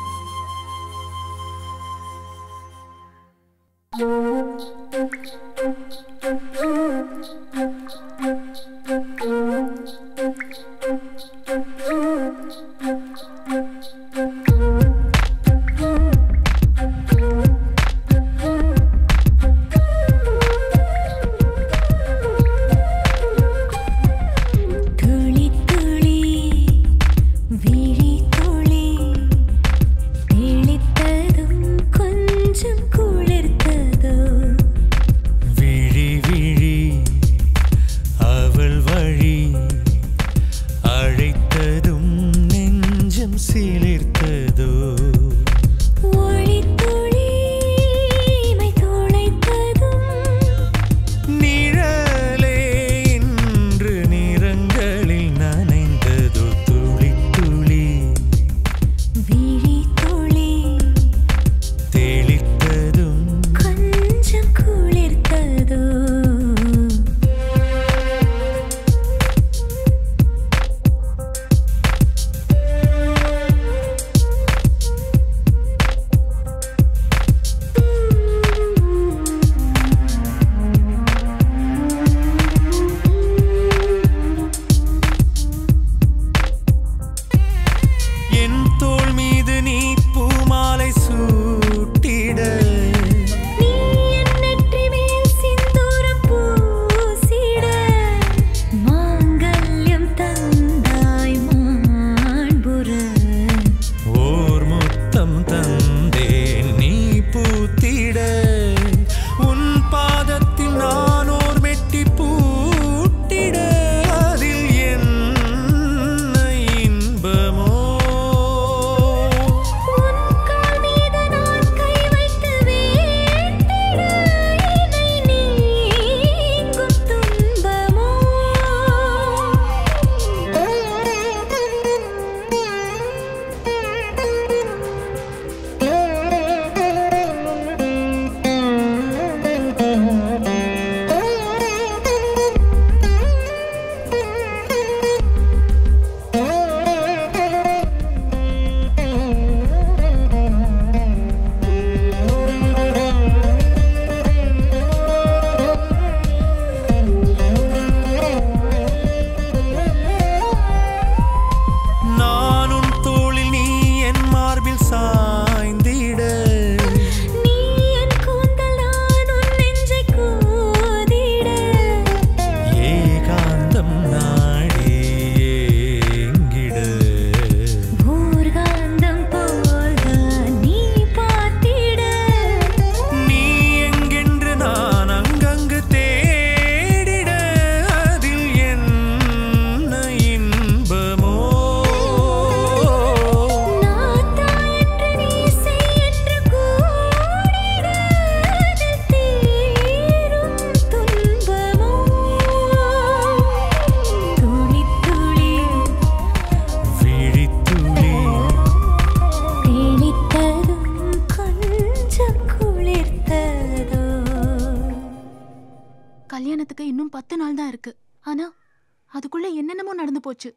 S18: நடக்கிறதுக்கு இன்னும் 10 நாள் தான் இருக்கு. ஆனா அதுக்குள்ள என்னென்னமோ நடந்து போச்சு.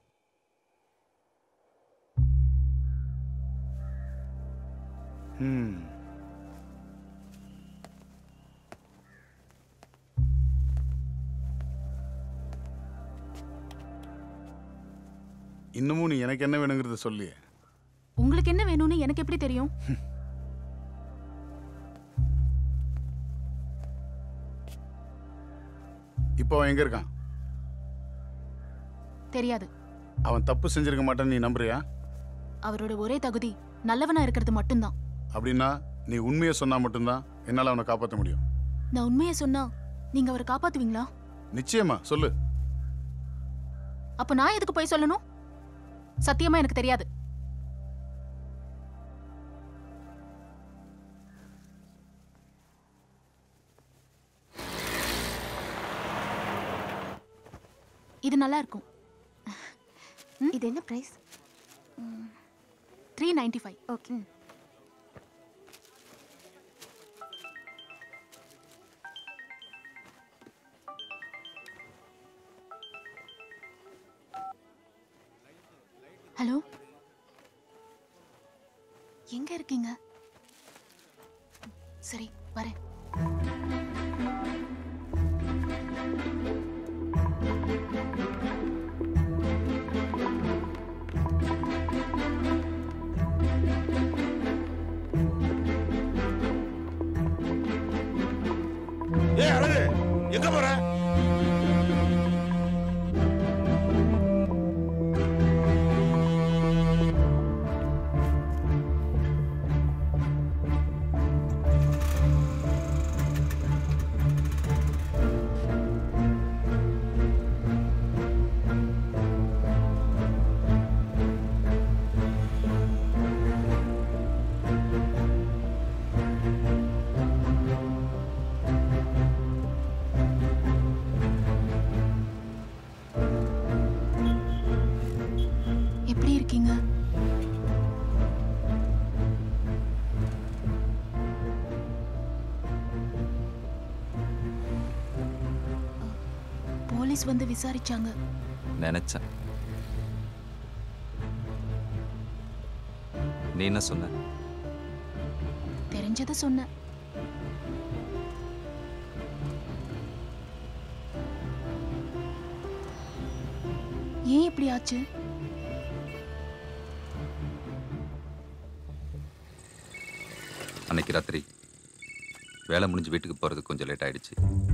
S11: இன்னமும் நீ எனக்கு என்ன வேணுங்கிறத சொல்லி.
S18: உங்களுக்கு என்ன வேணும்னு எனக்கு எப்படி தெரியும்?
S11: இப்போ அவன் எங்க இருக்கான்?
S18: தெரியாது.
S11: அவன் தப்பு செஞ்சிருக்க மாட்டான்னு நீ நம்புறியா?
S18: அவரோட ஒரே தகுதி நல்லவனா இருக்கிறது மட்டும்தான்.
S11: அப்படின்னா நீ உண்மையை சொன்னா மட்டும்தான் என்னால அவனை காப்பாற்ற முடியும்.
S18: நான் உண்மையை சொன்னா நீங்க அவரை காப்பாத்துவீங்களா?
S11: நிச்சயமா சொல்லு.
S18: அப்ப நான் எதுக்கு போய் சொல்லணும்? சத்தியமா எனக்கு தெரியாது. இது நல்லா இருக்கும். இது என்ன பிரைஸ்? 395. ஓகே. ஹலோ, எங்க இருக்கீங்க? சரி, வரேன்.
S15: ஏய் அழகு, எங்க போற?
S18: எப்படி இருக்கீங்க? போலீஸ் வந்து விசாரிச்சாங்க.
S1: நினைச்சேன். நீ என்ன சொன்ன?
S18: தெரிஞ்சதை சொன்னேன். ஏன் இப்படி ஆச்சு?
S1: அன்னைக்கு ராத்திரி வேலை முடிஞ்சு வீட்டுக்கு போறதுக்கு கொஞ்சம் லேட் ஆயிடுச்சு.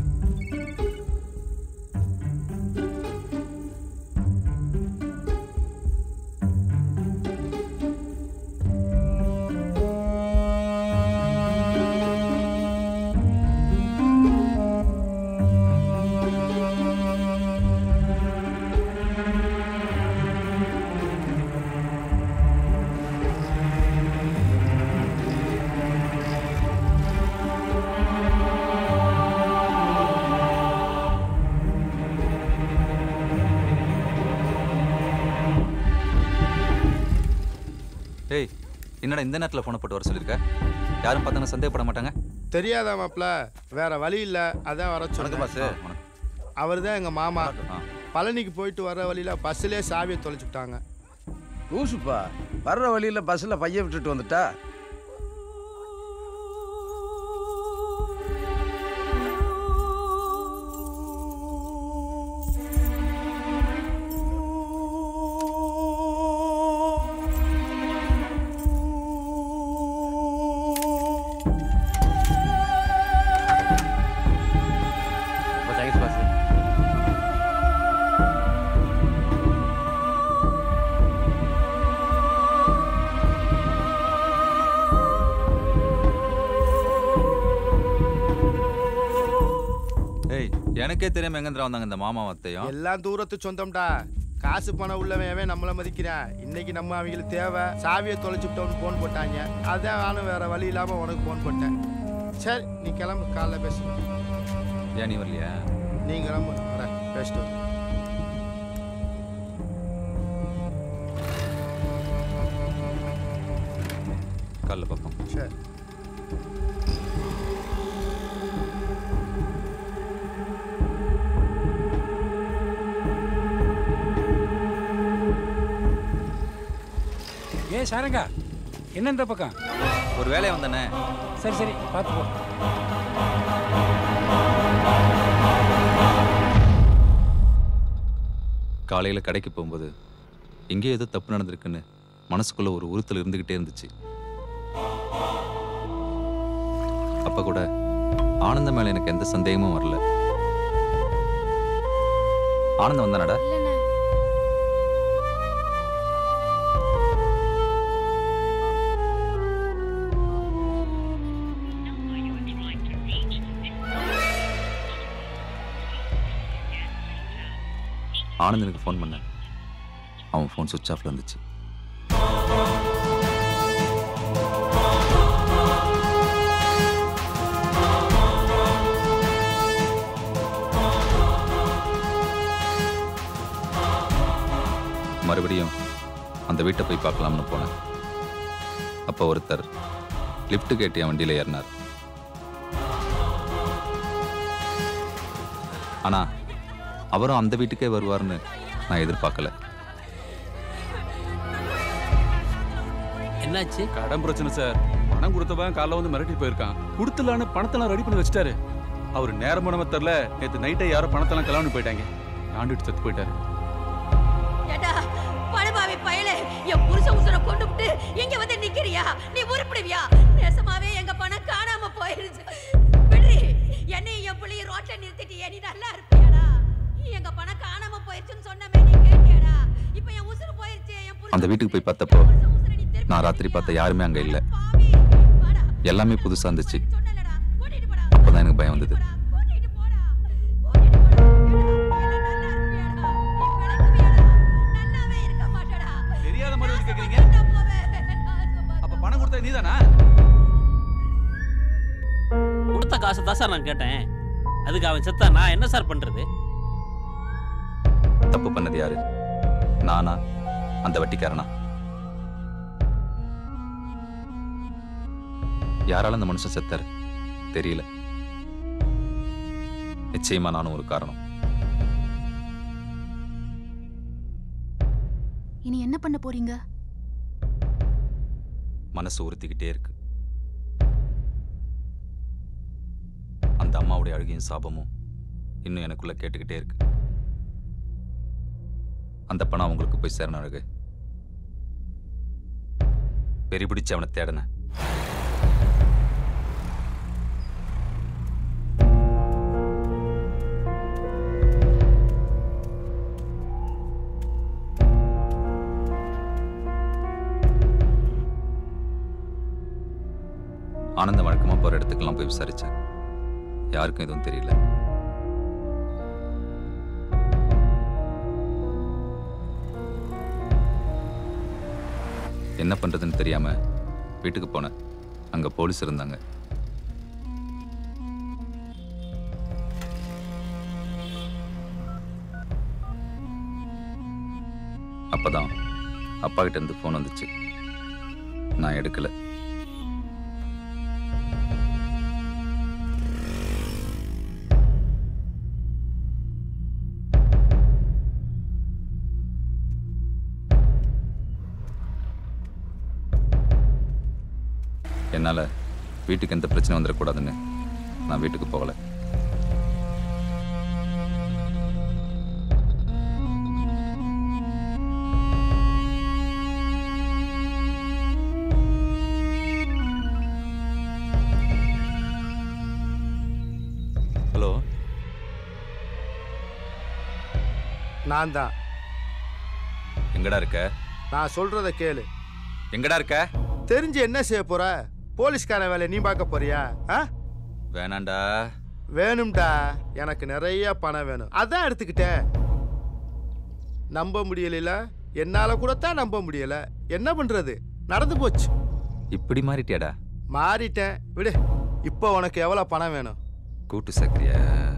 S1: ஏய், என்னடா இந்த நேரத்தில் ஃபோனை போட்டு வர சொல்லியிருக்க? யாரும் பார்த்தாங்க சந்தேகப்பட மாட்டாங்க?
S10: தெரியாதா மாப்ள, வேற வழி இல்ல, அதான் வர சொன்னேன். அவர் தான் எங்க மாமா. பழனிக்கு போயிட்டு வர வழியில பஸ்ஸிலே சாவியை தொலைச்சுட்டாங்க.
S15: லூசுப்பா, வர்ற வழியில பஸ்ல பைய விட்டுட்டு வந்துட்டா.
S1: எனக்கே தெரியாம எங்கேந்திரா வந்தாங்க இந்த மாமா வத்தையும்.
S10: எல்லாம் தூரத்து சொந்தம்டா. காசு பணம் உள்ளவன் நம்மள மதிக்கிறான். இன்னைக்கு நம்ம அவங்களுக்கு தேவை. சாவியை தொலைச்சுட்டோன்னு போன் போட்டாங்க. அதான் நானும் வேற வழி இல்லாம உனக்கு போன் போட்டேன். சரி, நீ கிளம்பு, காலைல பேசு.
S1: ஏன் நீ வரலையா?
S10: நீ கிளம்பு, வர பேசிட்டு.
S1: காலைல பார்ப்போம்.
S10: சரி.
S9: ஏ சாரங்கா, என்ன இந்த பக்கம்?
S1: ஒரு வேலையை வந்தானே.
S9: சரி சரி, பார்த்து போ.
S1: காலையில் கடைக்கு போகும்போது எங்கேயோ ஏதோ தப்பு நடந்திருக்குன்னு மனசுக்குள்ள ஒரு உறுத்தல் இருந்துகிட்டே இருந்துச்சு. அப்ப கூட ஆனந்தம் மேல எனக்கு எந்த சந்தேகமும் வரல. ஆனந்தம் வந்தானடா? ஆனந்தனுக்கு ஃபோன் பண்ணேன். அவன் ஃபோன் சுவிட்ச் ஆஃப்ல இருந்துச்சு. மறுபடியும் அந்த வீட்டை போய் பார்க்கலாம்னு போனேன். அப்போ ஒருத்தர் லிஃப்ட் கேட்டு என் வண்டியில் ஏறினார். ஆனா அவரும் அந்த வீட்டுக்கே வருவார்னு நான் எதிர்பார்க்கல.
S5: என்னாச்சு?
S6: கடன் பிரச்சனை சார். பணம் கொடுத்தவன் காலைல வந்து மிரட்டி போயிருக்கான். கொடுத்துலான்னு பணத்தெல்லாம் ரெடி பண்ணி வச்சுட்டாரு. அவர் நேரமானவ தெரியல, நேற்று நைட்டே யாரோ பணத்தெல்லாம் கிளம்பி போயிட்டாங்க. நாண்டுட்டு செத்து போயிட்டாரு.
S7: பழபாவி பயலே, என் புருஷ உசுர கொண்டு விட்டு இங்க வந்து நிக்கிறியா? நீ உருப்பிடுவியா? நேசமாவே எங்க பணம் காணாம போயிருச்சு. விடுறி, என்னை என் புள்ளைய ரோட்ல நிறுத்திட்டியே, நீ நல்லா இருப்பியாடா? எங்க பணம் காணாம போயிருச்சுன்னு சொன்னமே, நீ கேட்டியாடா? இப்ப என் உசுறு போயிருச்சு.
S1: அந்த வீட்டுக்கு போய் பார்த்தப்போ நான் ராத்திரி பார்த்த யாருமே அங்க இல்லை. எல்லாமே புதுசா இருந்துச்சு. அப்பதான் எனக்கு பயம் வந்தது.
S6: தெரியாத மாதிரி வந்து கேக்குறீங்க. அப்ப பணம் கொடுத்தா நீதானா?
S5: கொடுத்த காசு தான் சார் நான் கேட்டேன். அதுக்கு அவன் செத்தா நான் என்ன சார் பண்றது?
S1: தப்பு பண்ணது யாரு? நானா, அந்த வட்டிக்காரனா? யாரால அந்த மனுஷன் செத்தாரு தெரியல. நிச்சயமா நானும் ஒரு காரணம்.
S18: இனி என்ன பண்ண போறீங்க?
S1: மனசு உறுத்திக்கிட்டே இருக்கு. அந்த அம்மாவுடைய அழுகையும் சாபமும் இன்னும் எனக்குள்ள கேட்டுக்கிட்டே இருக்கு. அந்த பணம் அவங்களுக்கு போய் சேரணும். அழகு பெரிய பிடிச்சு அவனை தேடின. ஆனந்தம் வழக்கமா போற இடத்துக்கெல்லாம் போய் விசாரிச்சேன். யாருக்கும் எதுவும் தெரியல. என்ன பண்றதுன்னு தெரியாம வீட்டுக்கு போனேன். அங்க போலீஸ் இருந்தாங்க. அப்பதான் அப்பா கிட்ட இருந்து போன் வந்துச்சு. நான் எடுக்கல. என்னால வீட்டுக்கு எந்த பிரச்சனை வந்துடக்கூடாதுன்னு நான் வீட்டுக்கு போகல. ஹலோ,
S10: நான் தான்.
S1: எங்கடா இருக்க?
S10: நான் சொல்றத கேளு.
S1: எங்கடா இருக்க?
S10: தெரிஞ்சு என்ன செய்ய போற? போலீஸ்கார வேலை நீ பார்க்க போறியா?
S1: வேணாண்டா.
S10: வேணும்டா. எனக்கு நிறைய பணம் வேணும், அதான் எடுத்துக்கிட்டேன். நம்ப முடியல. என்னால கூட தான் நம்ப முடியல. என்ன பண்றது? நடந்து போச்சு.
S1: இப்படி மாறிட்டியாடா?
S10: மாறிட்டேன், விடு. இப்போ உனக்கு எவ்வளவு பணம் வேணும்?
S1: கூட்டு சக்கரியா?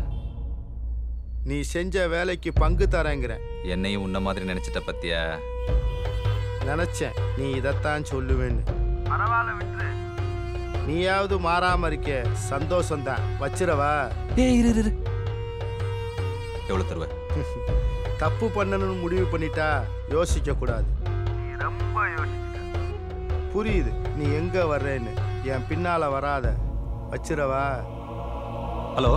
S10: நீ செஞ்ச வேலைக்கு பங்கு தரேங்கிற.
S1: என்னையும் உன்ன மாதிரி நினைச்சிட்ட பத்தியா?
S10: நினைச்சேன் நீ இதத்தான் சொல்லுவேன்னு. பரவாயில்ல, விட்டுரு. நீயாவது மாறாம இருக்க சந்தோஷம் தான். வச்சிரவா?
S1: எவ்வளவு தருவ?
S10: தப்பு பண்ணணும்னு முடிவு பண்ணிட்டா யோசிக்க கூடாது. நீ ரொம்ப யோசிக்க. புரியுது நீ எங்க வர்றேன்னு. என் பின்னால வராத, வச்சிரவா.
S1: ஹலோ,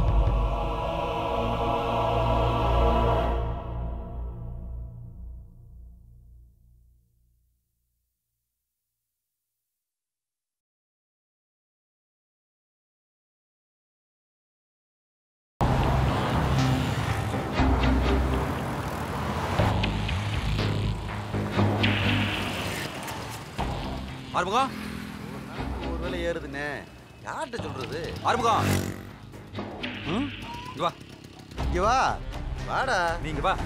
S13: ஆறுமுகம். ஒரு வேலை ஏறுதுண்ணே, யார்கிட்ட சொல்றது?
S1: ஆறுமுகம், இங்க வா.
S13: இங்க வா. வாடா.
S1: நீங்க வா.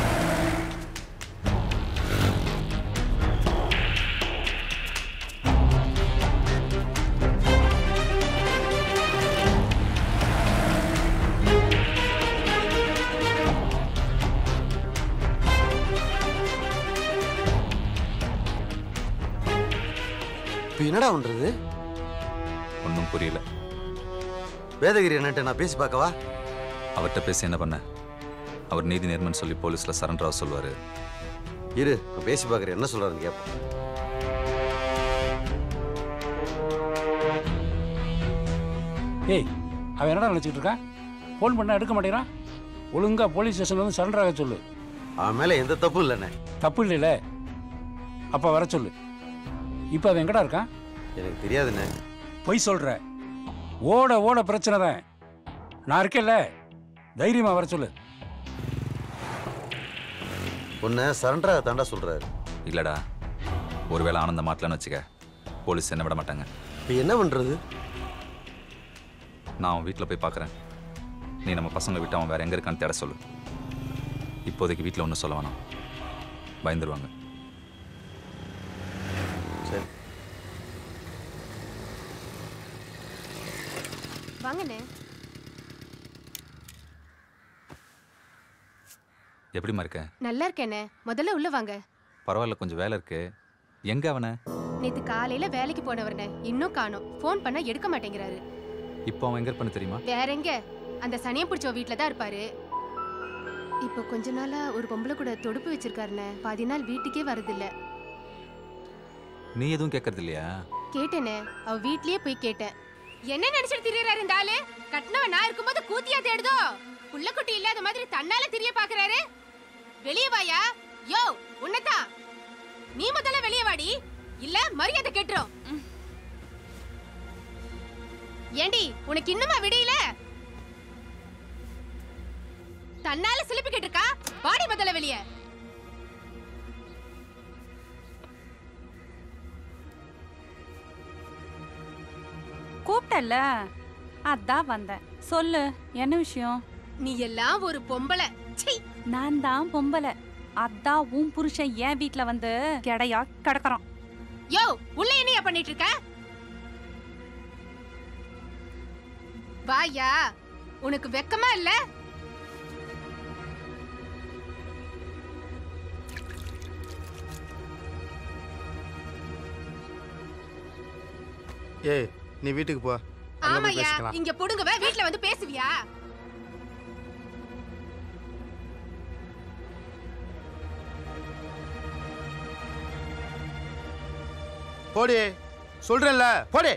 S13: என்னடா பண்றது?
S1: ஒன்றும் புரியல.
S13: வேதகிரி என்னட்ட நான் பேசி பார்க்கவா?
S1: அவர்கிட்ட பேசி என்ன பண்ண? அவர் நீதி நேர்மன்னு சொல்லி போலீஸ்ல சரண்டர் ஆக சொல்லுவாரு.
S13: இரு, பேசி பார்க்குறேன், என்ன சொல்றாருன்னு கேட்போம்.
S9: ஏய், அவன் என்னடா நினச்சிக்கிட்டு இருக்கான்? ஃபோன் பண்ண எடுக்க மாட்டேங்கிறான். ஒழுங்கா போலீஸ் ஸ்டேஷன்ல வந்து சரண்டர் ஆக சொல்லு.
S13: அவன் மேல எந்த தப்பும் இல்லைண்ணே.
S9: தப்பு இல்லைல்ல? அப்போ வர சொல்லு. இப்போ அவன் எங்கடா இருக்கான்?
S13: எனக்கு தெரியாதுண்ணே.
S9: பொய் சொல்ற. ஓட ஓட பிரச்சனை தான். நான் இருக்கேன்ல, தைரியமா வர சொல்லு.
S13: உன்னை சரண்டராக தாண்டா சொல்றாரு.
S1: இல்லடா, ஒருவேளை ஆனந்த மாட்டலன்னு வச்சுக்க, போலீஸ் என்ன விட மாட்டாங்க.
S13: இப்போ என்ன பண்றது?
S1: நான் அவன் வீட்டில் போய் பார்க்குறேன். நீ நம்ம பசங்களை விட்டு அவன் வேற எங்கே இருக்கான்னு தேட சொல்லு. இப்போதைக்கு வீட்டில் ஒன்றும் சொல்ல வேணாம், பயந்துருவாங்க.
S13: சரி
S20: வாங்கண்ணே.
S1: எப்படிமா இருக்க?
S20: நல்லா இருக்கேண்ணே. முதல்ல உள்ள வாங்க.
S1: பரவாயில்ல, கொஞ்சம் வேலை இருக்கு. எங்க அவனை?
S20: நேத்து காலையில வேலைக்கு போனவர்னே இன்னும் காணோம். ஃபோன் பண்ணா எடுக்க மாட்டேங்கிறாரு.
S1: இப்போ அவன் எங்க இருப்பான்னு தெரியுமா?
S20: வேற எங்க? அந்த சனியம் பிடிச்ச வீட்டில தான் இருப்பாரு. இப்போ கொஞ்ச நாளா ஒரு பொம்பளை கூட தொடுப்பு வச்சிருக்காருண்ணே. 10 நாள் வீட்டுக்கே வரதில்ல.
S1: நீ எதுவும் கேட்கறது இல்லையா?
S20: கேட்டேனே, அவ வீட்லயே போய் கேட்டேன். என்ன நினைச்சிட்டு திரியறாரு இந்த ஆளு? கட்டினவன் நான் இருக்கும்போது கூத்தியா தேடுதோ? புள்ள குட்டி இல்லாத மாதிரி தன்னால திரிய பாக்குறாரு. வெளியே வாயா. யோ, உன்னதான். நீ முதல்ல வெளியே வாடி, இல்ல மரியாதை கெட்டுரும். ஏண்டி, உனக்கு இன்னுமா விடியல? தன்னால சிலிப்பிக்கிட்டு இருக்கா? வாடி முதல்ல வெளியே.
S21: கூப்பிட்டல்ல, அதான் வந்தேன். சொல்லு, என்ன விஷயம்?
S20: நீ எல்லாம் ஒரு பொம்பளை.
S21: நான் தான் பொம்பளை. அதான் உன் புருஷன் என் வீட்ல வந்து கெடையா கிடக்குறான்.
S20: யோ, உள்ள என்னையா பண்ணிட்டு இருக்க? வாயா, உனக்கு வெக்கமா இல்ல?
S10: ஏய், நீ வீட்டுக்கு போ.
S20: ஆமாயா, இங்க புடுங்கவே வீட்ல வந்து பேசுவியா?
S10: போடி, சொல்றேன்ல, போடி.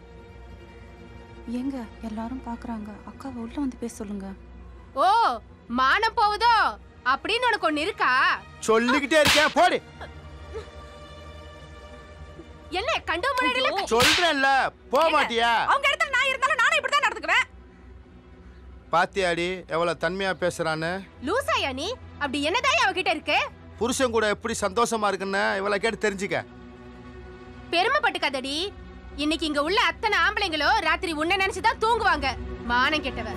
S21: எங்க எல்லாரும் பாக்குறாங்க. அக்காவை உள்ள வந்து பேச சொல்லுங்க.
S20: ஓ, மானம் போகுதோ அப்படின்னு உனக்கு ஒண்ணு இருக்கா?
S10: சொல்லிக்கிட்டே இருக்கேன், போடி.
S20: என்ன கண்டு முன்னாடில
S10: சொல்றேன்ல, போக மாட்டியா?
S20: அவங்க இடத்துல நான் இருந்தாலும் நானும் இப்படி தான் நடந்துக்குவேன்.
S10: பாத்தியாடி எவ்வளவு தன்மையா பேசுறான்னு?
S20: லூசாயா நீ? அப்படி என்னதான் அவகிட்ட இருக்கு?
S10: புருஷன் கூட எப்படி சந்தோஷமா இருக்குன்னு இவளை கேட்டு தெரிஞ்சுக்க.
S20: பெருமைப்பட்டுக்காதடி. இன்னைக்கு இங்க உள்ள அத்தனை ஆம்பளைங்களோ ராத்திரி உன்னை நினைச்சுதான் தூங்குவாங்க. மானம் கெட்டவ.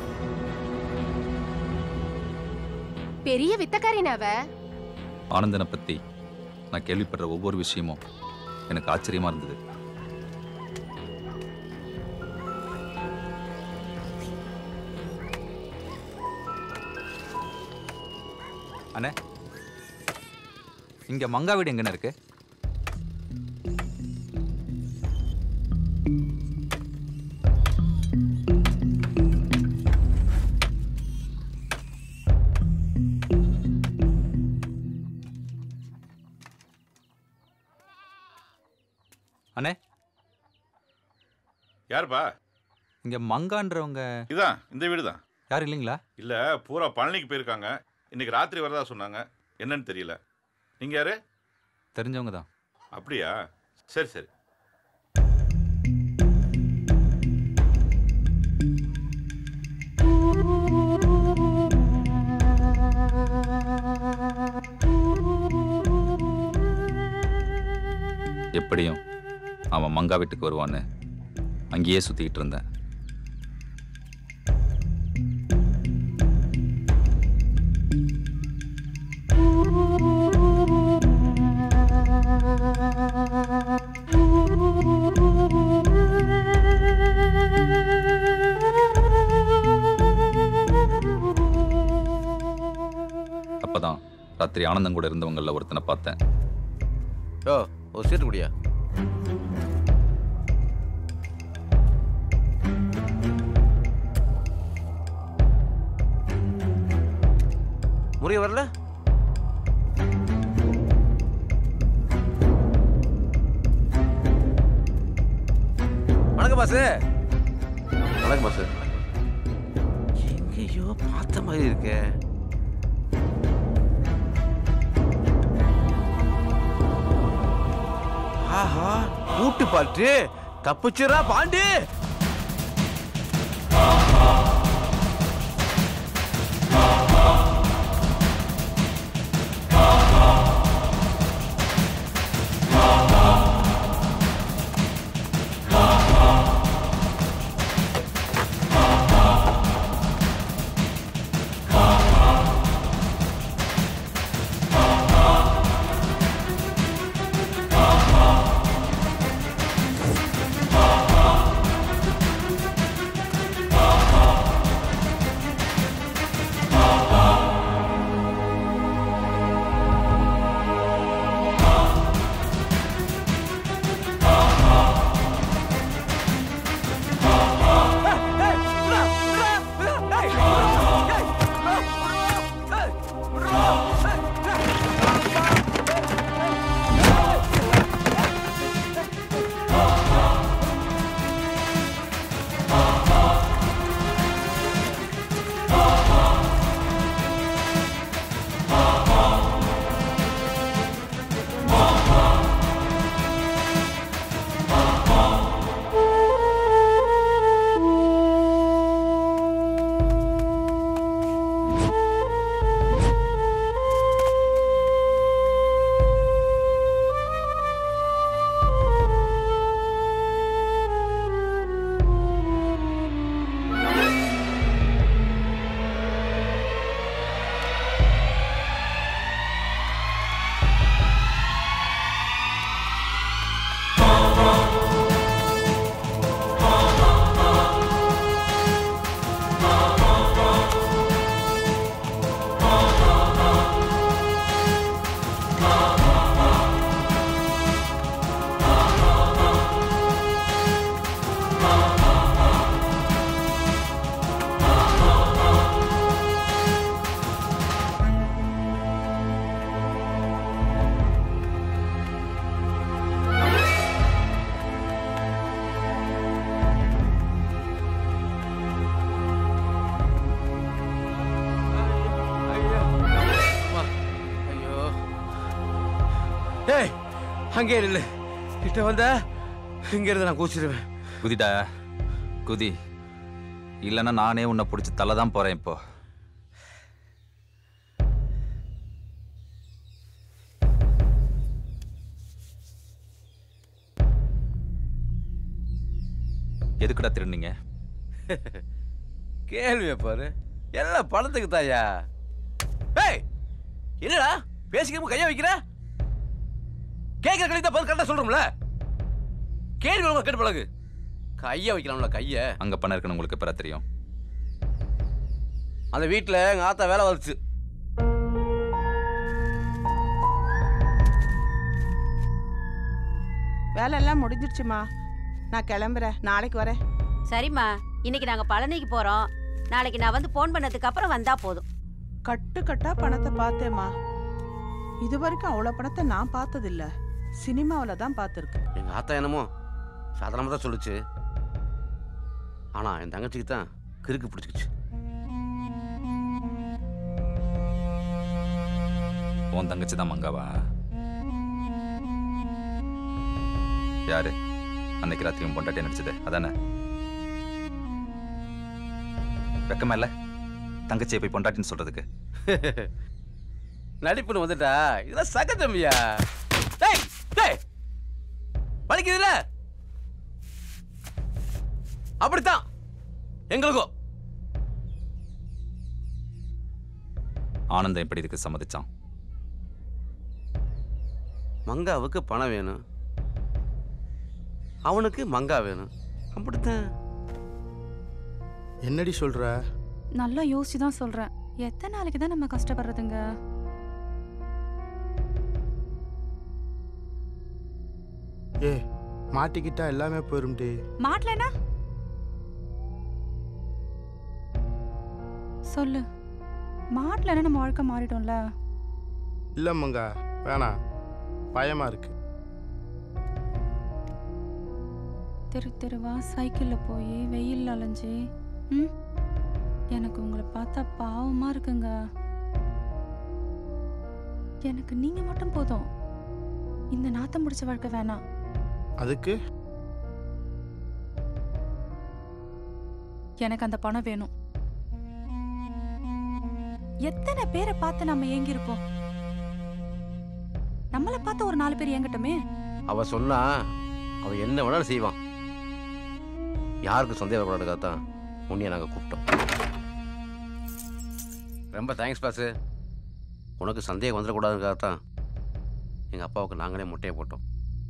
S20: பெரிய வித்தக்காரினாவ.
S1: ஆனந்தனை பத்தி நான் கேள்விப்படுற ஒவ்வொரு விஷயமும் எனக்கு ஆச்சரியமா இருந்தது. அண்ணே, இங்க மங்கா வீடு எங்கன்னு இருக்கு? அண்ணே
S12: யாருப்பா?
S1: இங்க மங்கான்றவங்க.
S12: இதான் இந்த வீடு தான்.
S1: யாரும் இல்லைங்களா?
S12: இல்ல பூரா பழனிக்கு போயிருக்காங்க. இன்னைக்கு ராத்திரி வரதா சொன்னாங்க. என்னன்னு தெரியல. நீங்க யாரு?
S1: தெரிஞ்சவங்க தான்.
S12: அப்படியா? சரி சரி.
S1: எப்படியும் அவன் மங்கா வீட்டுக்கு வருவான்னு அங்கேயே சுத்திக்கிட்டு இருந்தேன். அப்பதான் ராத்திரி ஆனந்தம் கூட இருந்தவங்கள ஒருத்தனை பார்த்தேன்.
S15: ஓ ஒரு சீட்டு குடியா? முறிய வரல? வணக்கம் பாசு. வணக்கம் பாசு. எங்கேயோ பார்த்த மாதிரி இருக்கே. ஆஹா கூட்டு பாட்டு தப்புச்சுரா பாண்டி. அங்கே இல்லை கிட்ட வந்தா இங்க இருந்து நான் கூச்சிடுவேன்.
S1: குதிடா குதி, இல்லைன்னா நானே உன்னை பிடிச்சி தலை தான் போறேன். இப்போ எதுக்குடா திருநீங்க?
S15: கேள்வியை பாரு, எல்லாம் பணத்துக்கு தாயா. ஏய் என்னடா பேசிக்க கையா வைக்கிற? கேட்கிற கழித்தா பதில் கரெக்டா சொல்றோம்ல. கேள்வி உங்க கேட்டு பழகு. கையா வைக்கலாம்ல கைய.
S1: அங்க பணம் இருக்குன்னு உங்களுக்கு எப்ப தெரியும்?
S15: அந்த வீட்டுல எங்க ஆத்தா வேலை வந்துச்சு.
S3: வேலை எல்லாம் முடிஞ்சிருச்சுமா, நான் கிளம்புறேன், நாளைக்கு வரேன்.
S7: சரிம்மா, இன்னைக்கு நாங்க பழனிக்கு போறோம். நாளைக்கு நான் வந்து போன் பண்ணதுக்கு அப்புறம் வந்தா போதும்.
S3: கட்டு கட்டா பணத்தை பார்த்தேம்மா. இது வரைக்கும் அவ்வளவு பணத்தை நான் பார்த்ததில்ல. சினிமாவில் தான் பார்த்துருக்கு.
S15: எங்கள் ஆத்தா என்னமோ சாதாரணமாக தான் சொல்லுச்சு. ஆனால் என் தங்கச்சிக்கு தான் கிறுக்கு பிடிச்சிக்கிச்சு.
S1: உன் தங்கச்சி தான் மங்காவா? யாரு அன்னைக்கு ராத்திரியும் பொண்டாட்டி நடிச்சது அதானே? வெக்கமா இல்ல தங்கச்சியை போய் பொண்டாட்டின்னு சொல்றதுக்கு?
S15: நடிப்புன்னு வந்துட்டா இதெல்லாம் சகஜம்யா. டேய் டேய் வலிக்குதுல? அப்படித்தான் எங்களுக்கும்.
S1: ஆனந்தம் எப்படி இதுக்கு சம்மதிச்சான்?
S15: மங்காவுக்கு பணம் வேணும், அவனுக்கு மங்கா வேணும். அப்படித்தான்.
S10: என்னடி சொல்ற?
S21: நல்லா யோசிச்சு தான் சொல்றேன். எத்தனை நாளைக்கு தான் நம்ம கஷ்டப்படுறதுங்க?
S10: ஏ மாட்டிக்கிட்டா எல்லாமே போயிரும்டி.
S21: மாட்டலனா சொல்லு. மாட்டலனா நம்ம வாழ்க்கை மாறிடும்ல.
S10: இல்ல மங்கா வேணாம், பயமா இருக்கு.
S21: தெரு தெருவா சைக்கிள்ல போய் வெயில் அலைஞ்சு எனக்கு உங்களை பார்த்தா பாவமா இருக்குங்க. எனக்கு நீங்க மட்டும் போதும். இந்த நாத்தம் முடிச்ச வாழ்க்கை வேணாம்.
S10: அதுக்கு
S21: எனக்கு அந்த பணம் வேணும். எத்தனை பேரை பார்த்து நம்ம ஏங்கி இருப்போம். நம்மளை பார்த்து ஒரு 4 பேர் ஏங்கட்டுமே.
S15: அவ சொன்னா அவ என்ன வேணாலும் செய்வான். யாருக்கும் சந்தேகம் வரக்கூடாதுக்காகத்தான் உன்னைய நாங்கள் கூப்பிட்டோம். ரொம்ப தேங்க்ஸ் பாஸு. உனக்கு சந்தேகம் வந்துடக்கூடாதுக்காகத்தான் எங்கள் அப்பாவுக்கு நாங்களே முட்டையை போட்டோம்.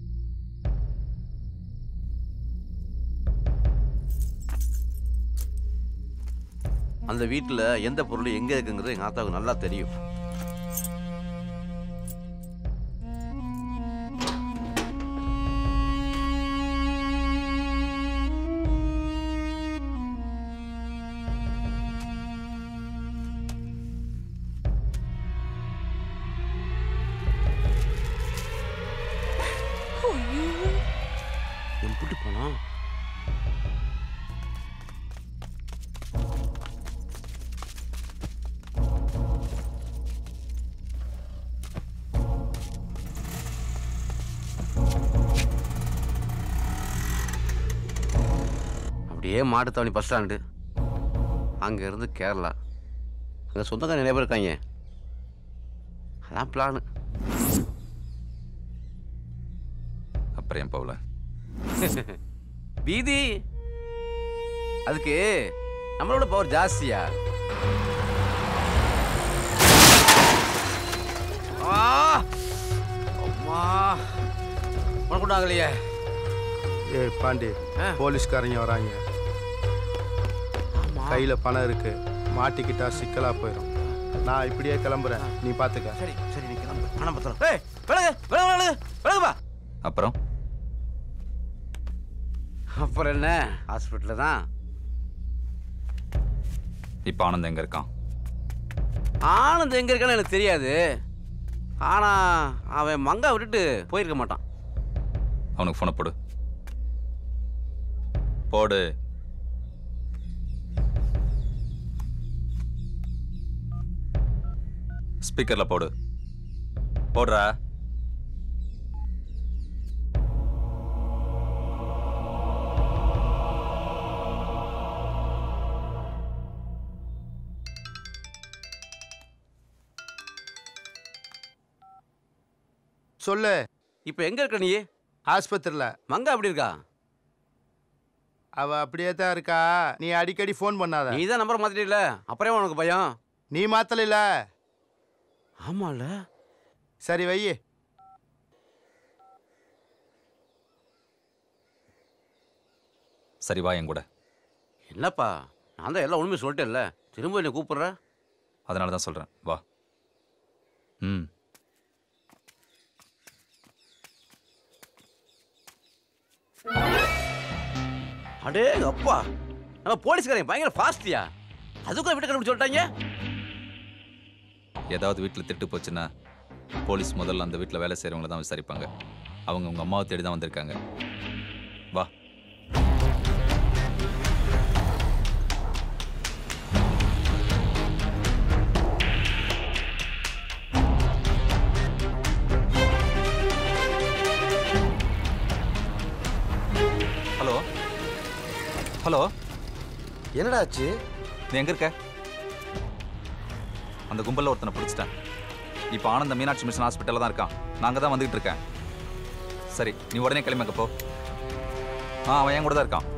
S15: அந்த வீட்டில் எந்த பொருள் எங்கே இருக்குங்கிறது எங்கள் ஆத்தாவுக்கு நல்லா தெரியும். எப்படி போனா அப்படியே மாட்டுத்தாவணி பஸ் ஸ்டாண்டு, அங்கேருந்து கேரளா. அங்கே சொந்தக்கார நிறைய பேர் இருக்காங்க. அதான் பிளானு.
S1: அப்புறம் ஏன் போகல?
S15: பீதி அதுக்கு நம்மளோட பவர் ஜாஸ்தியா? உனக்குண்டாங்கலையே.
S10: ஏ பாண்டி, போலீஸ்காரங்க வராங்க. கையில பணம் இருக்கு, மாட்டிக்கிட்டா சிக்கலா போயிடும். நான் இப்படியே கிளம்புறேன், நீ பாத்துக்க.
S15: சரி சரி, நீ கிளம்பு. பணம் பத்திரம். ஏய் விலகு விலகு விலகுப்பா.
S1: அப்புறம்
S15: அப்புறம் என்ன, ஹாஸ்பிட்டலில் தான்.
S1: இப்போ ஆனந்த் எங்கே இருக்கான்?
S15: ஆனந்த் எங்கே இருக்கான்னு எனக்கு தெரியாது. ஆனால் அவன் மங்கா விட்டுட்டு போயிருக்க மாட்டான்.
S1: அவனுக்கு ஃபோனை போடு. போடு. ஸ்பீக்கரில் போடு. போடுறா.
S10: சொல்லு.
S15: இப்போ எங்க இருக்க நீ?
S10: ஆஸ்பத்திரியில்.
S15: மங்கா அப்படி இருக்கா?
S10: அவ அப்படியே தான் இருக்கா. நீ அடிக்கடி ஃபோன் பண்ணாத.
S15: நீ தான் நம்பர் மாத்திட்டீல, அப்புறம் உனக்கு பயம்.
S10: நீ மாத்தல.
S15: ஆமால.
S10: சரி வை.
S1: சரி வா என் கூட.
S15: என்னப்பா, நான் தான் எல்லாம் உண்மையை சொல்லிட்டேன்ல, திரும்ப என்ன கூப்பிடுற?
S1: அதனால தான் சொல்கிறேன், வா. ம்.
S15: அடே அப்பா, நம்ம போலீஸ்காரங்க பயங்கர ஃபாஸ்டியா. அதுக்குள்ள வீட்டை கண்டுபிடிச்சு சொல்லிட்டாங்க.
S1: ஏதாவது வீட்டில் திட்டு போச்சுன்னா போலீஸ் முதல்ல அந்த வீட்டில் வேலை செய்கிறவங்கள தான் விசாரிப்பாங்க. அவங்க உங்க அம்மாவை தேடி தான் வந்திருக்காங்க. வா. ஹலோ ஹலோ,
S13: என்னடா ஆச்சு?
S1: நீ எங்க இருக்க? அந்த கும்பலில் ஒருத்தனை பிடிச்சிட்டேன். இப்போ ஆனந்த மீனாட்சி மிஷன் ஹாஸ்பிட்டலில் தான் இருக்கான். நாங்கள் தான் வந்துகிட்டு இருக்கேன். சரி, நீ உடனே கிளம்பி போ. அவன் என் கூட தான் இருக்கான்.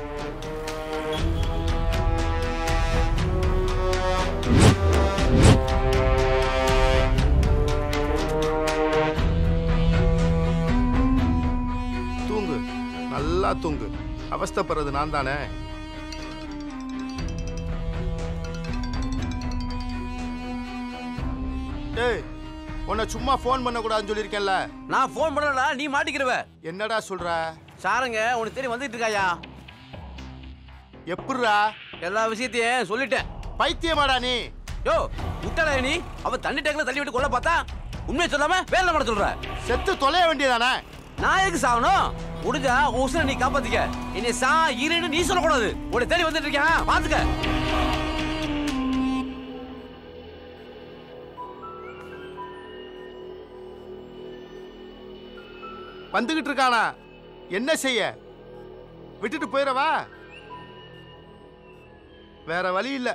S10: தூங்கு, நல்லா தூங்கு. அவஸ்தைப்படுறது நான் தானே. டேய், உன்னை சும்மா ஃபோன் பண்ணக்கூடாதுன்னு சொல்லியிருக்கேன்ல.
S15: நான் ஃபோன் பண்ணலடா, நீ மாட்டிக்கிறவ.
S10: என்னடா சொல்ற?
S15: சாருங்க உனக்கு தெரிய வந்துட்டு இருக்காயா?
S10: எப்படிரா?
S15: எல்லா விஷயத்தையும் சொல்லிட்டேன்.
S10: பைத்தியமாடா நீ?
S15: யோ விட்டல நீ. அவ தண்ணி டேங்க்ல தள்ளி விட்டு கொல்ல பார்த்தா உண்மையை சொல்லாம வேலை பண்ண சொல்ற.
S10: செத்து தொலைய வேண்டியதானே?
S15: நான் எதுக்கு சாகணும்? முடிஞ்சா உசுரை நீ காப்பாத்திக்க. இனி இருன்னு நீ சொல்லக்கூடாது. உன்னை தேடி வந்துட்டு இருக்கேன், பாத்துக்க.
S10: வந்துகிட்டு இருக்கானா? என்ன செய்ய? விட்டுட்டு போயிடவா? வேற வழி இல்ல.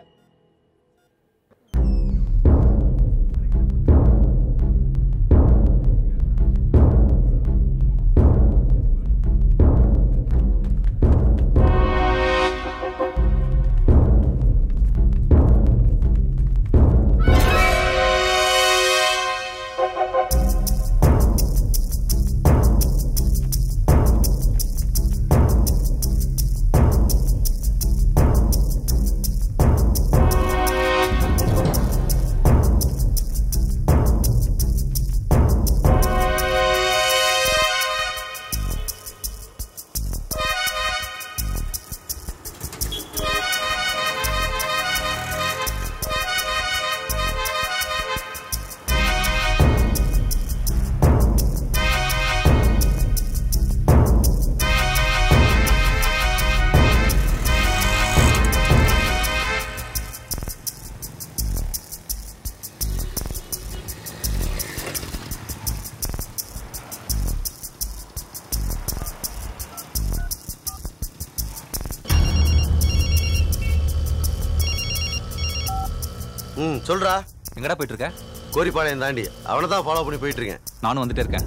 S13: சொல்றா.
S1: எங்கடா போயிட்டு இருக்க?
S13: கோரிப்பாளையம் தாண்டி. அவனை தான் ஃபாலோ பண்ணி போயிட்டு இருக்கேன்.
S1: நானும் வந்துட்டே இருக்கேன்.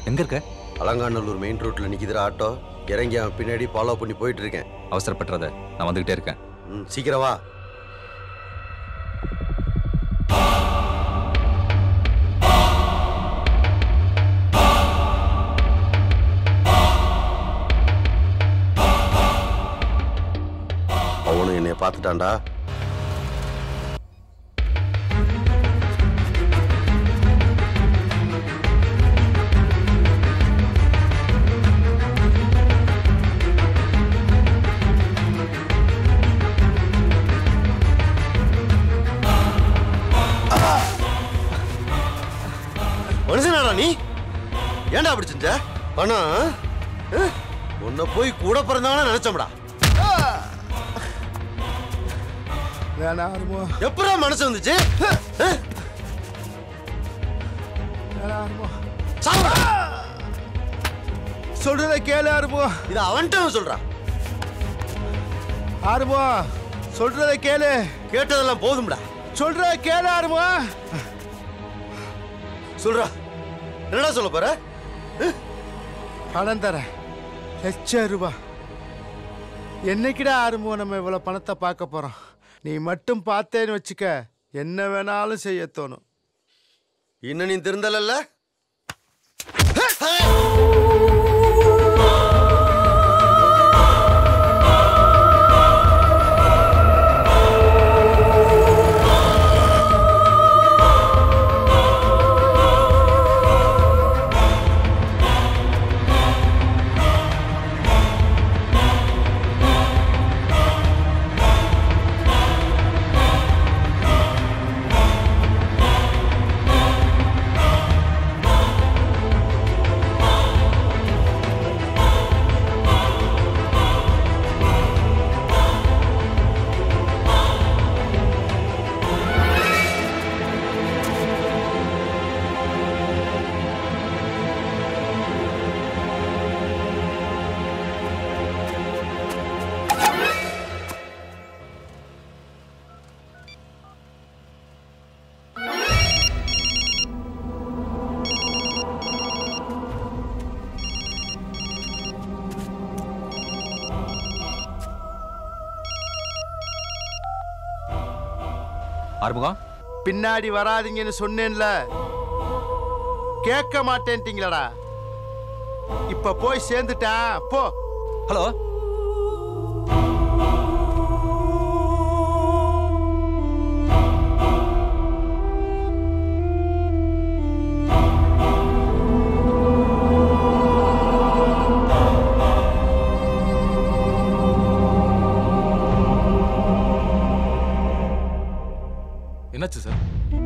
S1: எங்க இருக்க?
S13: அலங்காநல்லூர் மெயின் ரோட்ல நிக்குதுற ஆட்டோ. இறங்கி அவன் பின்னாடி ஃபாலோ பண்ணி போயிட்டு இருக்கேன்.
S1: அவசரப்பட்டுறத, நான் வந்துகிட்டே இருக்கேன்.
S13: சீக்கிரம் வா. அவனும் என்னைய பார்த்துட்டான்டா. மனுஷனாடா நீ? ஏன்டா அப்படி செஞ்ச? ஆனா உன்னை போய் கூட பிறந்தவன நினைச்சோம்டா. எப்படா மனசு வந்துச்சு?
S10: சொல்றத கேளு ஆறுமோ.
S13: இது அவன்கிட்ட சொல்றான்.
S10: ஆறுமோ சொல்றத கேளு.
S13: கேட்டதெல்லாம் போதும்டா.
S10: சொல்றத கேளு ஆறுமோ.
S13: சொல்றா, என்னடா சொல்ல போற?
S10: பணம் தரேன், ₹1,00,000. என்னைக்குடா ஆறுமோ நம்ம இவ்வளவு பணத்தை பார்க்க போறோம்? நீ மட்டும் பார்த்தேன்னு வச்சுக்க, என்ன வேணாலும் செய்ய தோணும்.
S13: இன்னும் நீ திருந்தல.
S1: ஆறுமுகம்,
S10: பின்னாடி வராதீங்கன்னு சொன்னேன்ல, கேட்க மாட்டேன்ட்டீங்களடா. இப்ப போய் சேர்ந்துட்டேன், போ.
S1: ஹலோ,
S6: என்னாச்சு சார்?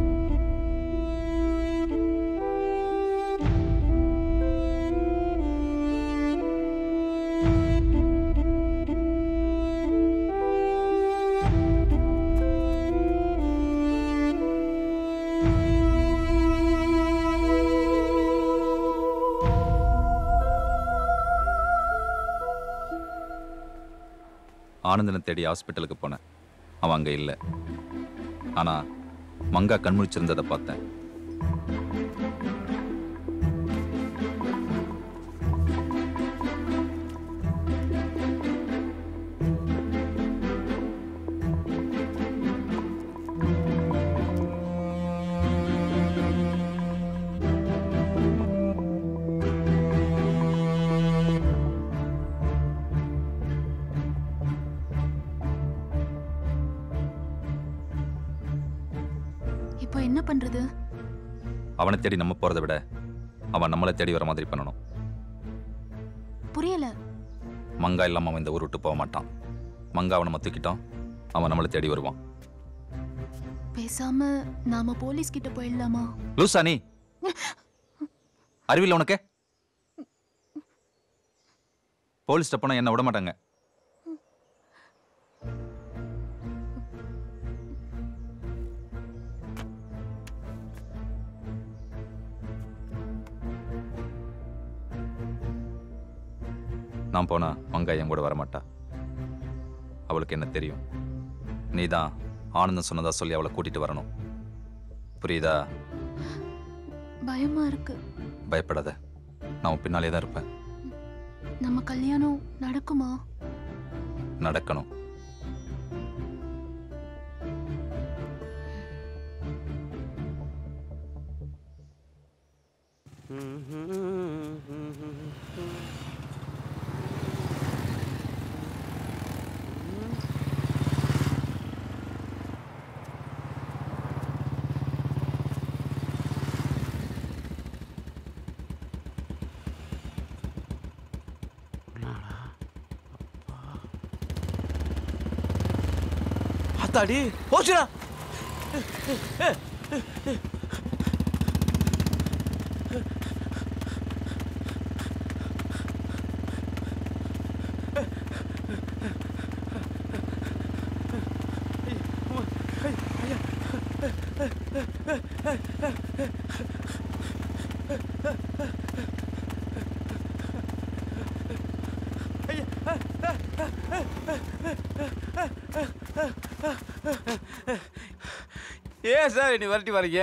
S1: ஆனந்தனை தேடி ஹாஸ்பிட்டலுக்கு போனேன். அவன் அங்கே இல்லை. ஆனால் மங்கா கண்முழிச்சிருந்ததை பார்த்தேன்.
S18: இப்போ என்ன பண்றது?
S1: அவனை தேடி நம்ம போறதை விட அவன் நம்மளை தேடி வர மாதிரி பண்ணணும்.
S18: புரியல.
S1: மங்கா இல்லாம அவன் இந்த ஊர் விட்டு போக மாட்டான். மங்கா அவனை தூக்கிட்டான், அவன் நம்மளை தேடி வருவான்.
S18: பேசாம நாம போலீஸ் கிட்ட போயிடலாமா?
S1: லூசா நீ? அறிவில்லை உனக்கு? போலீஸ்ட்ட போனா என்ன விட மாட்டாங்க. நான் போனா மங்கா என் கூட வரமாட்டா. அவளுக்கு என்ன தெரியும்? நீ தான் ஆனந்தம் சொன்னதா சொல்லி அவளை கூட்டிட்டு வரணும். புரியுதா?
S18: பயமா இருக்கு.
S1: பயப்படாத, நான் உன் பின்னாலே தான் இருப்பேன்.
S18: நம்ம கல்யாணம் நடக்குமா?
S1: நடக்கணும்.
S15: அத்தாடி போச்சுடா. ஏன் சார் நீ வரட்டி வரீங்க?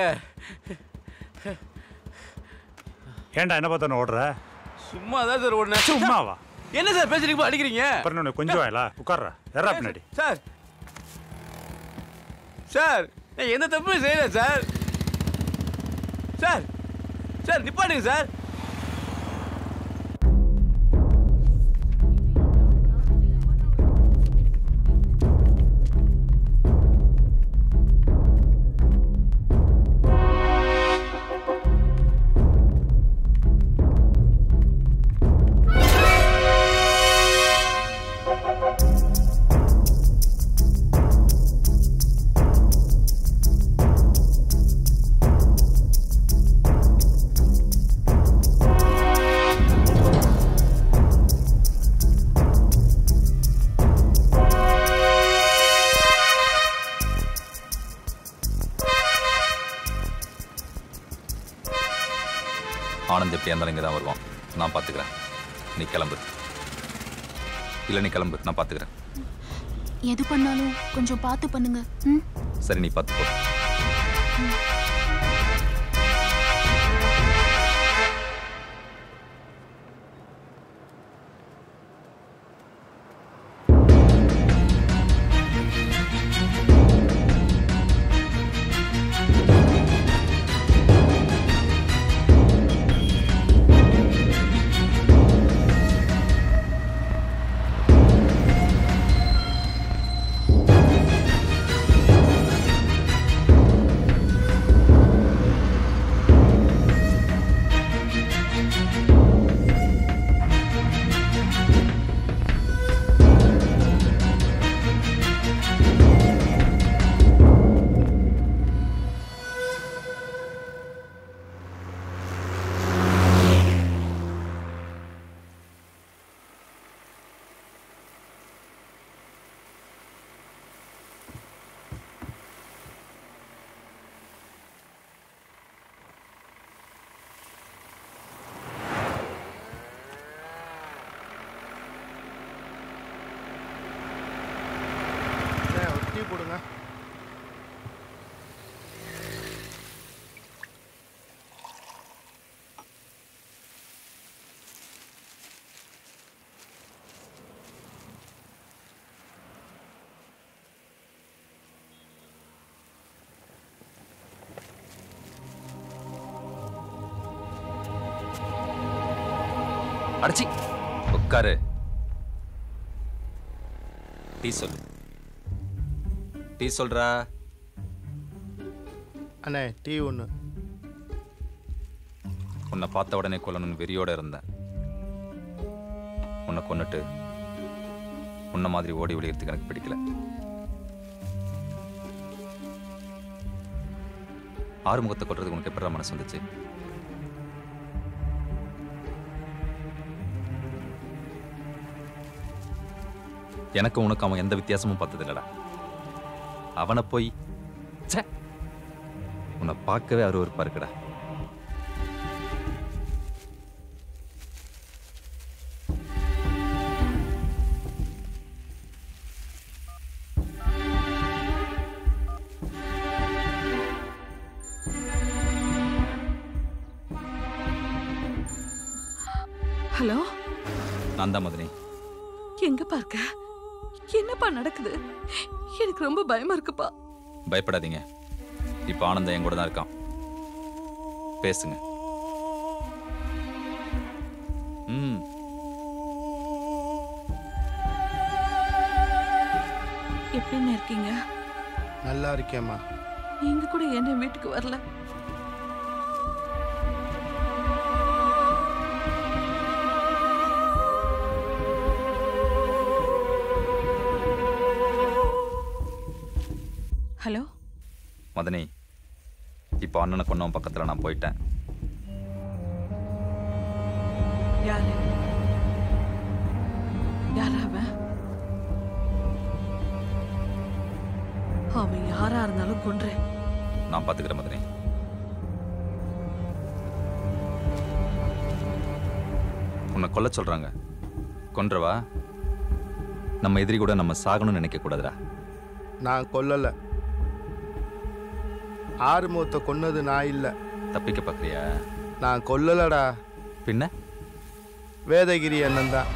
S16: ஏன்டா என்ன பார்த்தா ஓடுற?
S15: சும்மா தான் சார் ஓடுனேன்.
S16: சும்மாவா?
S15: என்ன சார் பேசுறீங்க, அடிக்கிறீங்க?
S16: அப்புறம் கொஞ்சம் வாயிலா உட்கார்றா, எறா பின்னாடி.
S15: சார் சார் எந்த தப்பும் செய்யல சார். சார் சார் நிப்பாட்டுங்க சார். ஆனந்த் எப்படியா இருந்தாலும் இங்கே தான் வருவான். நான் பார்த்துக்கிறேன். நீ கிளம்பு. இல்லை நீ கிளம்பு, நான் பார்த்துக்கிறேன்.
S18: எது பண்ணாலும் கொஞ்சம் பார்த்து பண்ணுங்க. ம்
S1: சரி, நீ பார்த்து போ.
S10: போடுங்க.
S1: அடச்சி உட்காரு. டீ சொல்லு. டீ சொல்றா.
S10: அண்ணே டீ ஒன்று.
S1: உன்னை பார்த்த உடனே கொல்லணும்னு வெறியோட இருந்தேன். உன்னை கொன்னுட்டு உன்ன மாதிரி ஓடி ஒளியறதுக்கு எனக்கு பிடிக்கல. ஆறுமுகத்தை கொல்றதுக்கு உனக்கு எப்படா மனசு வந்துச்சு? எனக்கு உனக்கு அவன் எந்த வித்தியாசமும் பார்த்தது இல்லடா. அவனை போய் உன்னை பார்க்கவே அருவருப்பா இருக்குடா.
S19: ஹலோ,
S1: நான் தான் மதனி.
S19: எங்கப்பா இருக்க? என்னப்பா நடக்குது? எனக்கு ரொம்ப பயமா இருக்குப்பா.
S1: பயப்படாதீங்க, இப்போ ஆனந்தம் என் கூட தான் இருக்கான். பேசுங்க.
S19: எப்படின்னு இருக்கீங்க?
S10: நல்லா இருக்கேம்மா.
S19: நீங்க கூட என்ன வீட்டுக்கு வரல? ஹலோ
S1: மதனி, இப்போ அண்ணனை கொன்னவன் பக்கத்தில் நான் போயிட்டேன்.
S19: யாரு? யாரா அவன்? அவன் யாரா இருந்தாலும் கொன்றேன்.
S1: நான் பார்த்துக்கிறேன் மதனி. உன்னை கொல்ல சொல்றாங்க, கொன்றவா? நம்ம எதிரி கூட நம்ம சாகணும்னு நினைக்க கூடாதுடா.
S10: நான் கொல்லல. ஆறுமுகத்தை கொன்னது நான் இல்ல.
S1: தப்பிக்க பார்க்கறியா?
S10: நான் கொல்லலடா.
S1: பின்ன
S10: வேதகிரி அண்ணன் தான்.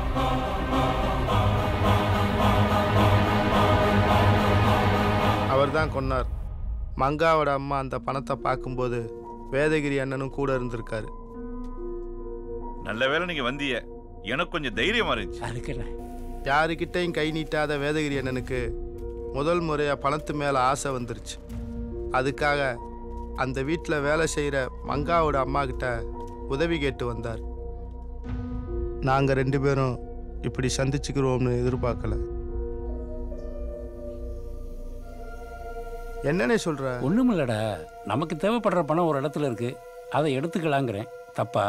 S10: அவர் தான் கொன்னார். மங்காவோட அம்மா அந்த பணத்தை பார்க்கும்போது வேதகிரி அண்ணனும் கூட இருந்திருக்காரு.
S12: நல்ல வேளை நீங்க வந்தீங்க, எனக்கு கொஞ்சம் தைரியமா இருந்துச்சு.
S10: யாருக்கிட்டையும் கை நீட்டாத வேதகிரி அண்ணனுக்கு முதல் முறையா பணத்து மேல ஆசை வந்துருச்சு. அதுக்காக அந்த வீட்டில் வேலை செய்கிற மங்காவோட அம்மா கிட்ட உதவி கேட்டு வந்தார். நாங்கள் 2 பேரும் இப்படி சந்திச்சுக்கிறோம்னு எதிர்பார்க்கல. என்னன்னே சொல்ற?
S9: ஒண்ணுமில்லடா, நமக்கு தேவைப்படுற பணம் ஒரு இடத்துல இருக்கு, அதை எடுத்துக்கலாங்கிறேன். தப்பா?